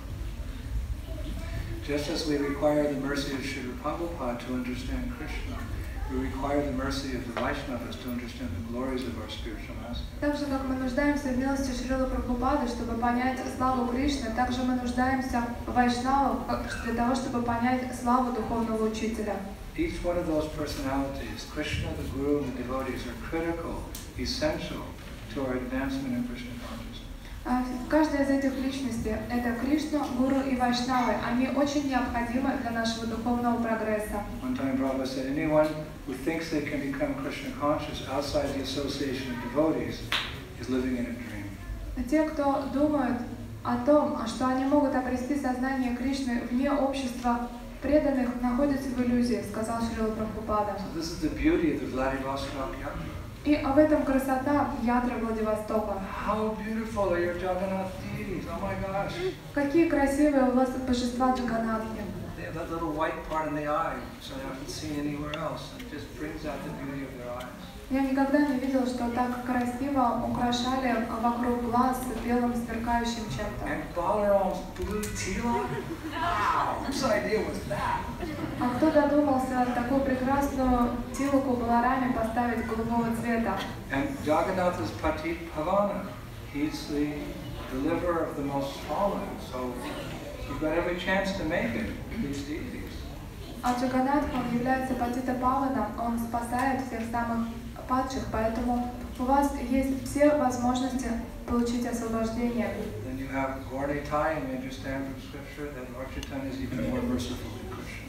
Just as we require the mercy of Srila Prabhupada to understand Krishna, we require the mercy of the Vaishnavas to understand the glories of our spiritual master. так же, как мы нуждаемся в милости Шрилы Прабхупады, чтобы понять славу Кришны, также мы нуждаемся в вайшнавах для того, чтобы понять славу духовного учителя. Each one of those personalities, Krishna, the Guru, and the devotees, are critical, essential to our advancement in Krishna consciousness. Каждая из этих личностей – это Кришна, Гуру и Вайшнавы. Они очень необходимы для нашего духовного прогресса. One time Prabhupada said, anyone who thinks they can become Krishna conscious outside the association of devotees is living in a dream. Те, кто думают о том, что они могут обрести сознание Кришны вне общества преданных, находятся в иллюзии, сказал Шрила Прабхупада. So this is the beauty of the Vladivostok Yatra. И в этом красота ятры Владивостока. How beautiful are your Jagannath deities! Oh my gosh! Какие красивые у вас божества Джаганатхи. They have that little white part in the eye, which I haven't seen anywhere else. It just brings out the beauty of their eyes. Я никогда не видела, что так красиво украшали вокруг глаз белым сверкающим чем-то. And Balaram's blue tilak? Wow! Whose idea was that? А кто додумался такую прекрасную тилоку Балараме поставить голубого цвета? And Jagannath is Patit Pavana. He's the deliverer of the most fallen. So you've got every chance to make it, these deities. А Джаганатха, он является Патита Павана, он спасает всех самых падших, поэтому у вас есть все возможности получить освобождение. Then you have Gaurnitai, and we understand from scripture that Lord Chaitanya is even more merciful than Krishna.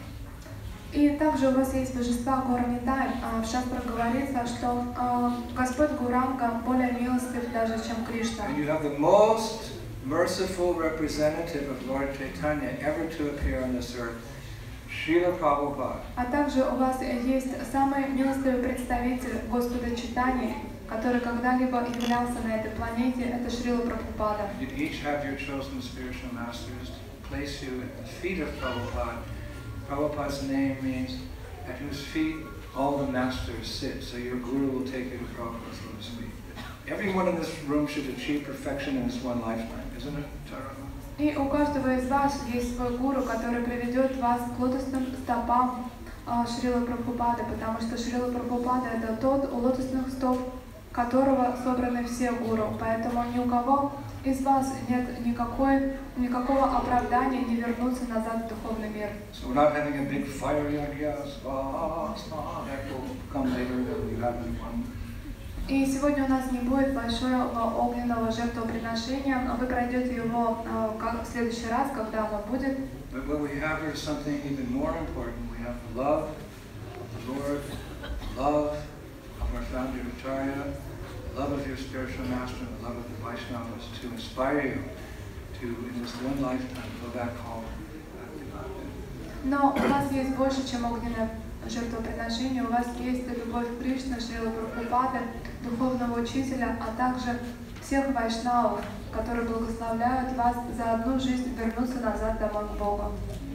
И также у вас есть божества Гауранитай. В шастрах говорится, что Господь Гауранга более милостив даже, чем Кришна. And you have the most merciful representative of Lord Chaitanya ever to appear on this earth, Srila Prabhupada. А также у вас есть самый милостивый представитель Господа Чайтаньи, который когда-либо являлся на этой планете, это Шрила Прабхупада. You each have your chosen spiritual masters to place you at the feet of Prabhupada. Prabhupada's name means at whose feet all the masters sit. So your guru will take you to Prabhupada's lotus feet. Everyone in this room should achieve perfection in this one lifetime, isn't it, Charana? И у каждого из вас есть свой гуру, который приведет вас к лотосным стопам Шрилы Прабхупады, потому что Шрила Прабхупада — это тот, у лотосных стоп которого собраны все гуру. Поэтому ни у кого из вас нет никакой, никакого оправдания не вернуться назад в духовный мир. So we're not having a big fire yagya, swaha, swaha, that will come later, that you have in one. И сегодня у нас не будет большого огненного жертвоприношения, вы пройдете его в следующий раз, когда оно будет. But what we have here is something even more important. We have the love of the Lord, the love of our founder Acharya, the love of your spiritual master, and the love of the Vaishnavas to inspire you to, in this one lifetime, go back home Но у вас есть больше, чем огненное жертвоприношение, у вас есть любовь Кришны, Шрилы Прабхупады, духовного учителя, а также всех вайшнавов, которые благословляют вас за одну жизнь вернуться назад домой к Богу.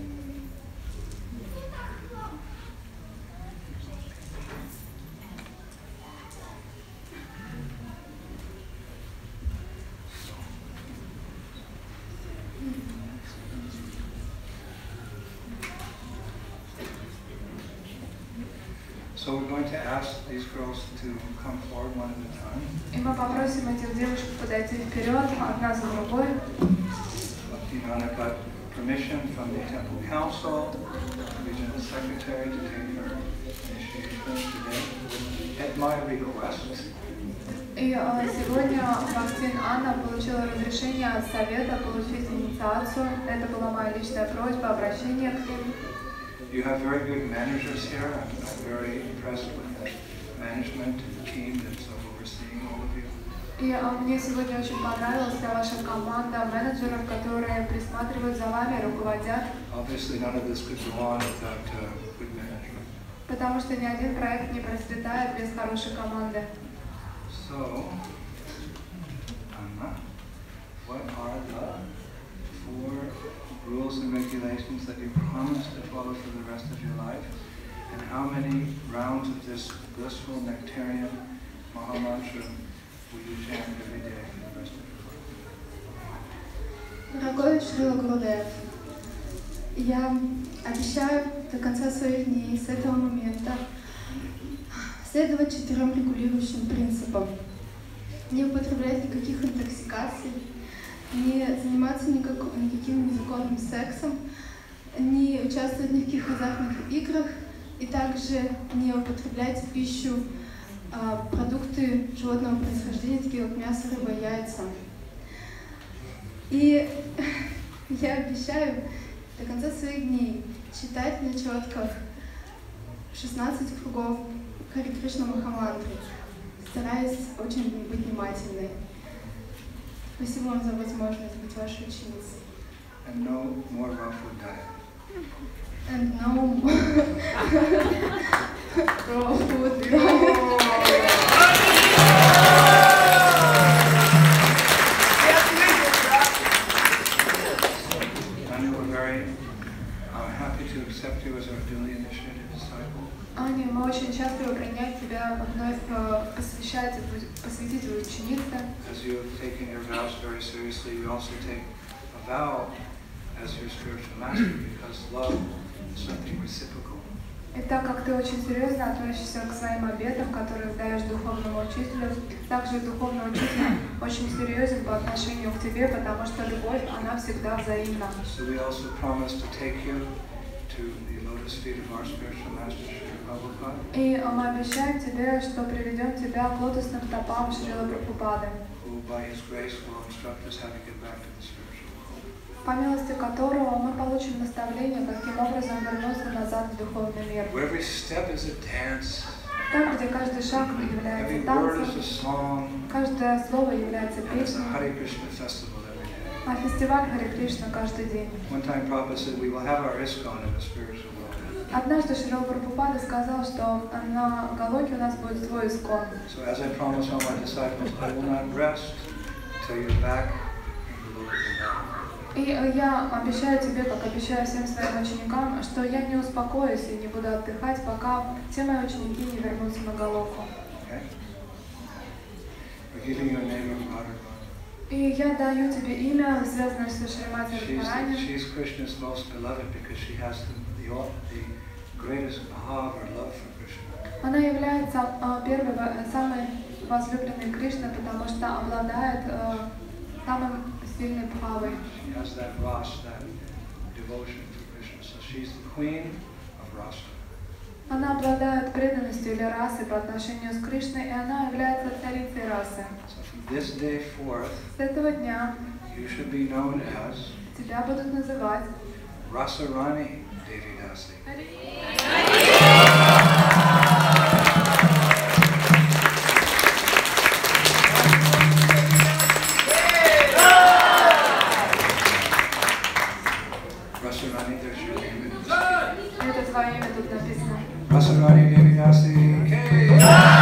So we're going to ask these girls to come forward one at a time. И мы попросим этих девушек подойти вперед, одна за другой. Bhaktivinoda got permission from the temple council, the regional secretary, to take her initiation today at my request. И э, сегодня Бхактин Анна получила разрешение от совета получить инициацию. Это была моя личная просьба, обращение к ним. You have very good managers here. I'm, I'm very impressed with the management and the team that's overseeing all of you. И э, мне сегодня очень понравилась ваша команда менеджеров, которые присматривают за вами, руководят. Obviously, none of this could go on without uh, good management. Потому что ни один проект не процветает без хорошей команды. So, Anna, what are the four rules and regulations that you promise to follow for the rest of your life? And how many rounds of this blissful nectarian Mahamantra will you chant every day for the rest of your life? Дорогой Шрила Гурудев, я обещаю до конца своих дней с этого момента следовать четырем регулирующим принципам. Не употреблять никаких интоксикаций, не заниматься никак, никаким незаконным сексом, не участвовать ни в каких азартных играх и также не употреблять в пищу а, продукты животного происхождения, такие как мясо, рыба, яйца. И я обещаю до конца своих дней читать на четках шестнадцать кругов Харе Кришна Махамантры, стараясь очень быть внимательной. Спасибо вам за возможность быть вашей ученицей. And no more raw food diet. And no raw food diet. And we're very uh, happy to accept you as our duly initiated disciple. Аня, мы очень счастливы принять тебя, вновь э, посвящать, посвятить твою ученицу. As you have taken your vows very seriously, you also take a vow as your spiritual master, because love is something reciprocal. И так как ты очень серьезно относишься к своим обетам, которые даешь духовному учителю, также духовный учитель очень серьезен по отношению к тебе, потому что любовь, она всегда взаимна. So we also promise to take you to the lotus feet of our spiritual master, Srila Prabhupada. И мы обещаем тебе, что приведем тебя к лотосным стопам Шрилы Прабхупады, Who by his grace will instruct us how to get back to the spiritual world. по милости которого мы получим наставление, каким образом вернуться назад в духовный мир. Where every step is a dance, Там, где каждый шаг является every word is a танцем, song, каждое слово является and it's a песней, Hare Krishna festival every day. а фестиваль Харе Кришна каждый день. One time Prabhupada said we will have our ISKCON in the spiritual world. Однажды Шрила Прабхупада сказал, что на Галоке у нас будет свой искон. So as I promise all my disciples, I will not rest till you're back in the lotus valley. И я обещаю тебе, как обещаю всем своим ученикам, что я не успокоюсь и не буду отдыхать, пока все мои ученики не вернутся на Галоку. Okay? We're giving you a name of Radharani. И я даю тебе имя, связанное с Шримати She's, Радхарани. she's Krishna's most beloved because she has the, the, the greatest bhav or love for Krishna. Она является э, первой, во- самой возлюбленной Кришной, потому что обладает э, самым сильной бхавой. She has that ras, that devotion for Krishna. So she's the queen of rasa. Она обладает преданностью или расой по отношению с Кришной, и она является царицей расы. So from this day forth, С этого дня you should be known as тебя будут называть Rasarani Devi Dasi. Rasarani, there's your name. Это твое имя тут написано. Rasarani Devi Dasi, K.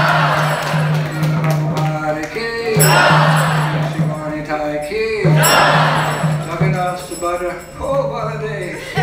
Mahamari K. Shivani Tai K. Jagannath Subhadra, Oh Baladev K.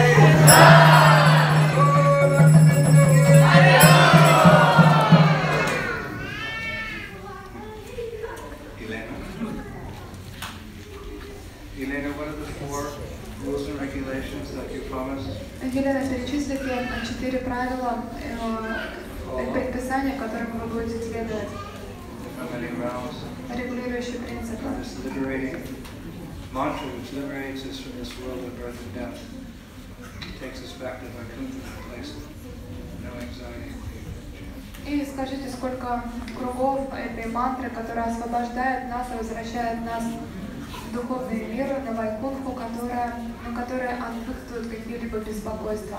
Елена, перечислите четыре правила э, предписания, которым вы будете следовать. Регулирующие принципы. Mantra which liberates us from this world of birth and death, takes us back to Vaikuntha, a place of no anxiety. И скажите, сколько кругов этой мантры, которая освобождает нас и возвращает нас в духовный мир, на Вайкунху, которая, на которой отсутствуют какие-либо беспокойства.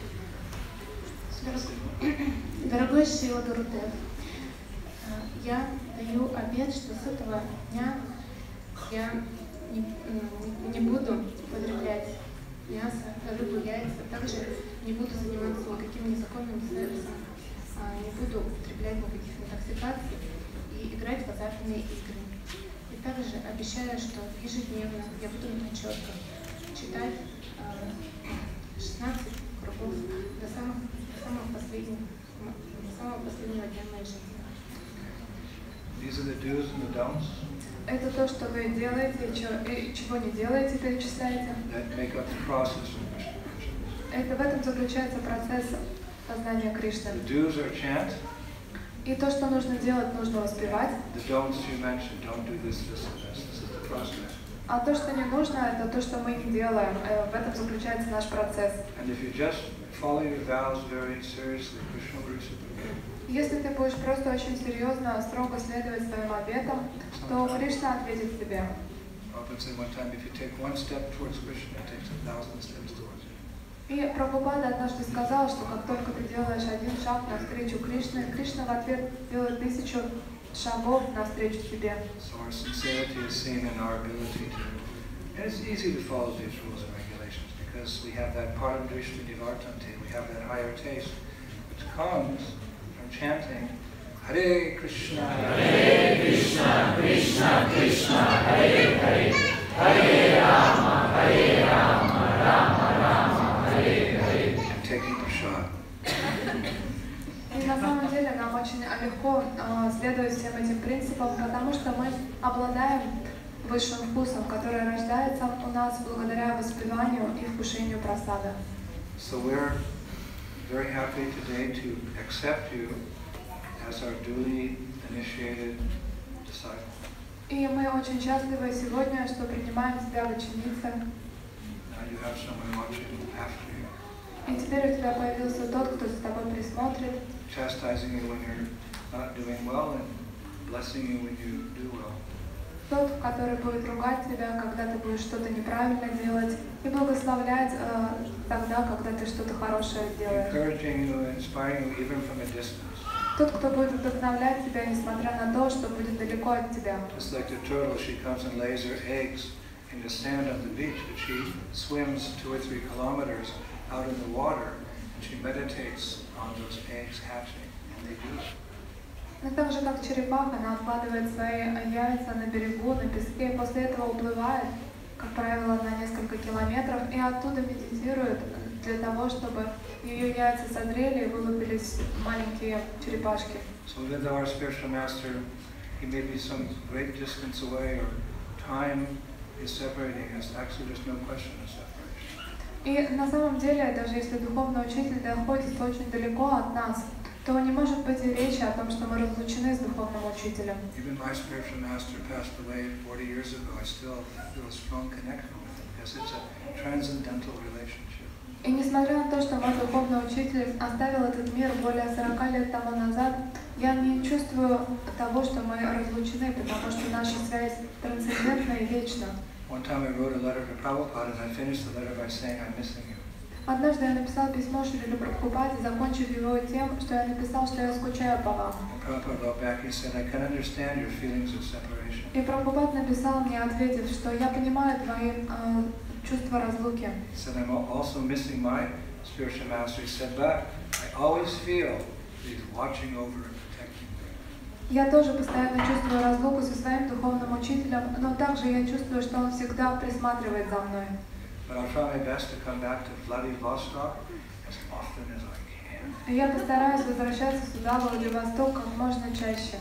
Дорогой Шрила Гурудев, я даю обет, что с этого дня я не, не буду употреблять мясо, рыбу, яйца, также не буду заниматься никаким незаконным сексом, не буду употреблять никаких интоксикаций и играть в азартные игры. И также обещаю, что ежедневно я буду на четко читать шестнадцать кругов до самых, до самых последних, до самого последнего дня моей жизни. These are the do's and the don'ts. Это то, что вы делаете и чего, и чего не делаете, перечисляете. That make up the process of Krishna consciousness. Это в этом заключается процесс познания Кришны. The do's are chant. И то, что нужно делать, нужно воспевать. The don'ts you mentioned, don't do this, this, and this. This is the process. А то, что не нужно, это то, что мы не делаем. В этом заключается наш процесс. And if you just follow your vows very seriously, Krishna will reciprocate. Если ты будешь просто очень серьезно, строго следовать своим обетам, то Кришна ответит тебе. И Прабхупада однажды сказал, что как только ты делаешь один шаг навстречу Кришне, Кришна в ответ делает тысячу шагов навстречу тебе. Chanting Hare Krishna, Hare Krishna, Krishna Krishna, Hare Hare, Hare Rama, Hare Rama, Rama Rama, Hare Hare. And taking prasad. И на самом деле нам очень легко uh, следовать всем этим принципам, потому что мы обладаем высшим вкусом, который рождается у нас благодаря воспеванию и вкушению прасада. So we're very happy today to accept you as our duly initiated disciple. И мы очень счастливы сегодня, что принимаем тебя в ученицы. Now you have someone watching after you. И теперь у тебя появился тот, кто за тобой присмотрит. Chastising you when you're not doing well and blessing you when you do well. Тот, который будет ругать тебя, когда ты будешь что-то неправильно делать, и благословлять э, тогда, когда ты что-то хорошее делаешь. Тот, кто будет вдохновлять тебя, несмотря на то, что будет далеко от тебя. Но так же, как черепаха, она откладывает свои яйца на берегу, на песке, и после этого уплывает, как правило, на несколько километров, и оттуда медитирует для того, чтобы ее яйца созрели и вылупились маленькие черепашки. So even though our spiritual master, he may be some great distance away, or time is separating us, actually there's no question of separation. И на самом деле, даже если духовный учитель находится очень далеко от нас, то не может быть и речи о том, что мы разлучены с духовным учителем. Even my spiritual master passed away forty years ago. I still feel a strong connection with him because it's a transcendental relationship. И несмотря на то, что мой духовный учитель оставил этот мир более сорока лет тому назад, я не чувствую того, что мы разлучены, потому что наша связь трансцендентна и вечна. One time I wrote a letter to Prabhupada and I finished the letter by saying, I'm missing you. Однажды я написал письмо Шриле Прабхупаде, закончив его тем, что я написал, что я скучаю по вам. И Прабхупад написал мне, ответив, что я понимаю твои э, чувства разлуки. Я тоже постоянно чувствую разлуку со своим духовным учителем, но также я чувствую, что он всегда присматривает за мной. И я постараюсь возвращаться сюда, в Владивосток, как можно чаще.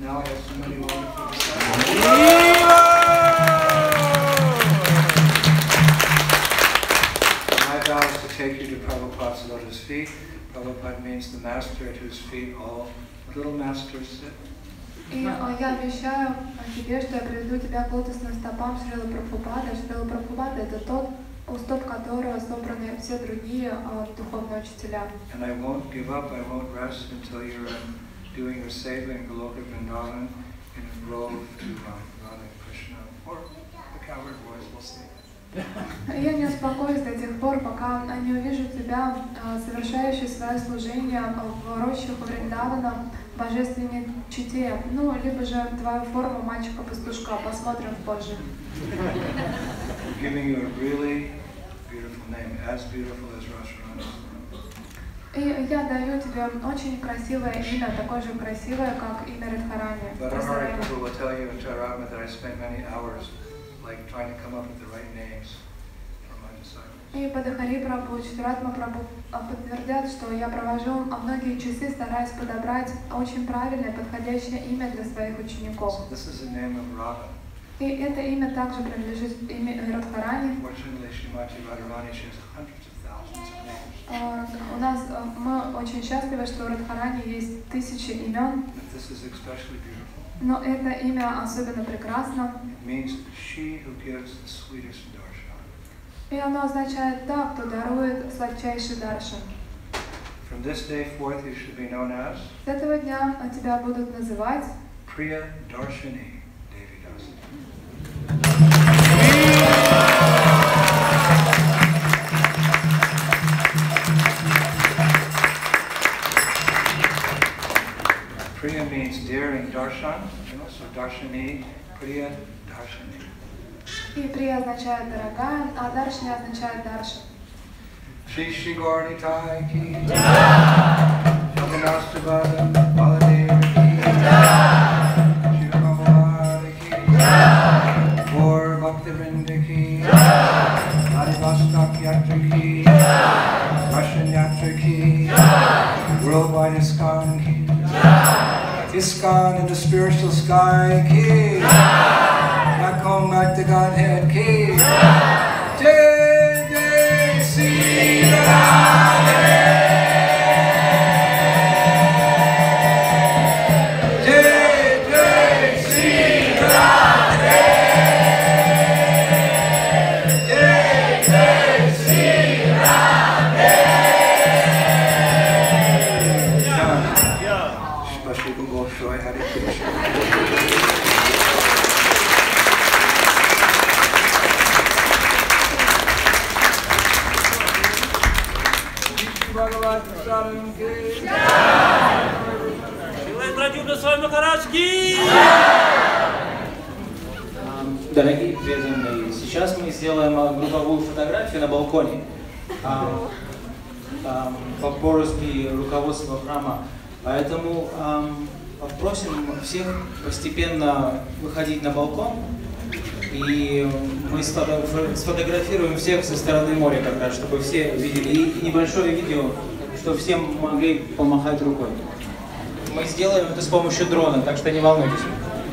Prabhupada means the master at whose feet all little masters sit. И я обещаю тебе, что я приведу тебя к лотосным стопам Шрилы Прабхупады. Шрила Прабхупада — это тот, у стоп которого собраны все другие uh, духовные учителя. And I won't give up, I won't rest until you're um, doing your seva in Goloka Vrindavan in a grove to um, Radha Krishna, or the cowherd boys, we'll see. Я не успокоюсь до тех пор, пока не увижу тебя, совершающий свое служение в рощах Вриндавана, божественной чите, ну, либо же твою форму мальчика-пастушка. Посмотрим позже. И я даю тебе очень красивое имя, такое же красивое, как имя Радхарани. И Бадахари Прабху, Читаратма Прабху подтвердят, что я провожу многие часы, стараясь подобрать очень правильное, подходящее имя для своих учеников. И это имя также принадлежит имени Радхарани. Uh, у нас uh, мы очень счастливы, что у Радхарани есть тысячи имен. Но это имя особенно прекрасно. И оно означает «та, кто дарует сладчайший даршан». С этого дня тебя будут называть Priya Darshini Devi Dasi. Priya means dear in darshan, you know, so Darshini, Priya Darshini. И Прия означает дорогая, а Даршни означает Даршан. Shri Shri Gauri Nitai ki jai, Jagannath Baladeva ki jai, Shri Prabhupada ki jai, Gaur Bhaktivinoda ki jai, Vladivostok Yatra ki jai, Russian Yatra ki jai, Worldwide ISKCON ki jai, ISKCON in the spiritual sky ki jai. Come back to Godhead ki jai, Jai Sri Radhe, Jai Jai Sri Radhe, Jai Jai Sri Radhe. Спасибо большое, Харе Кришна. Дорогие преданные, сейчас мы сделаем групповую фотографию на балконе по-поросли руководства храма. Поэтому попросим всех постепенно выходить на балкон, и мы сфотографируем всех со стороны моря, как раз, чтобы все видели. И небольшое видео, чтобы все могли помахать рукой. Мы сделаем это с помощью дрона, так что не волнуйтесь.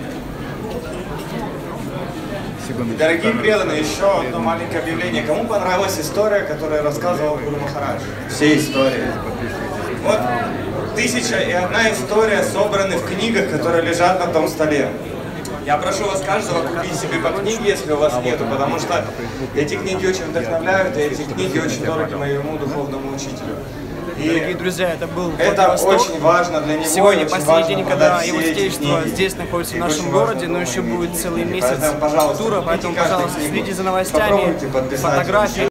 Дорогие преданные, еще одно маленькое объявление. Кому понравилась история, которую рассказывал Гуру Махарадж? Все истории. Вот тысяча и одна история собраны в книгах, которые лежат на том столе. Я прошу вас каждого купить себе по книге, если у вас нету, потому что эти книги очень вдохновляют, и эти книги очень дороги моему духовному учителю. И дорогие друзья, это был это Владивосток. Очень важно для него. Сегодня очень последний день, когда его свидетельство здесь находится в нашем городе, но еще будет целый месяц поэтому, пожалуйста, тура, поэтому, пожалуйста, книгу. следите за новостями, фотографии.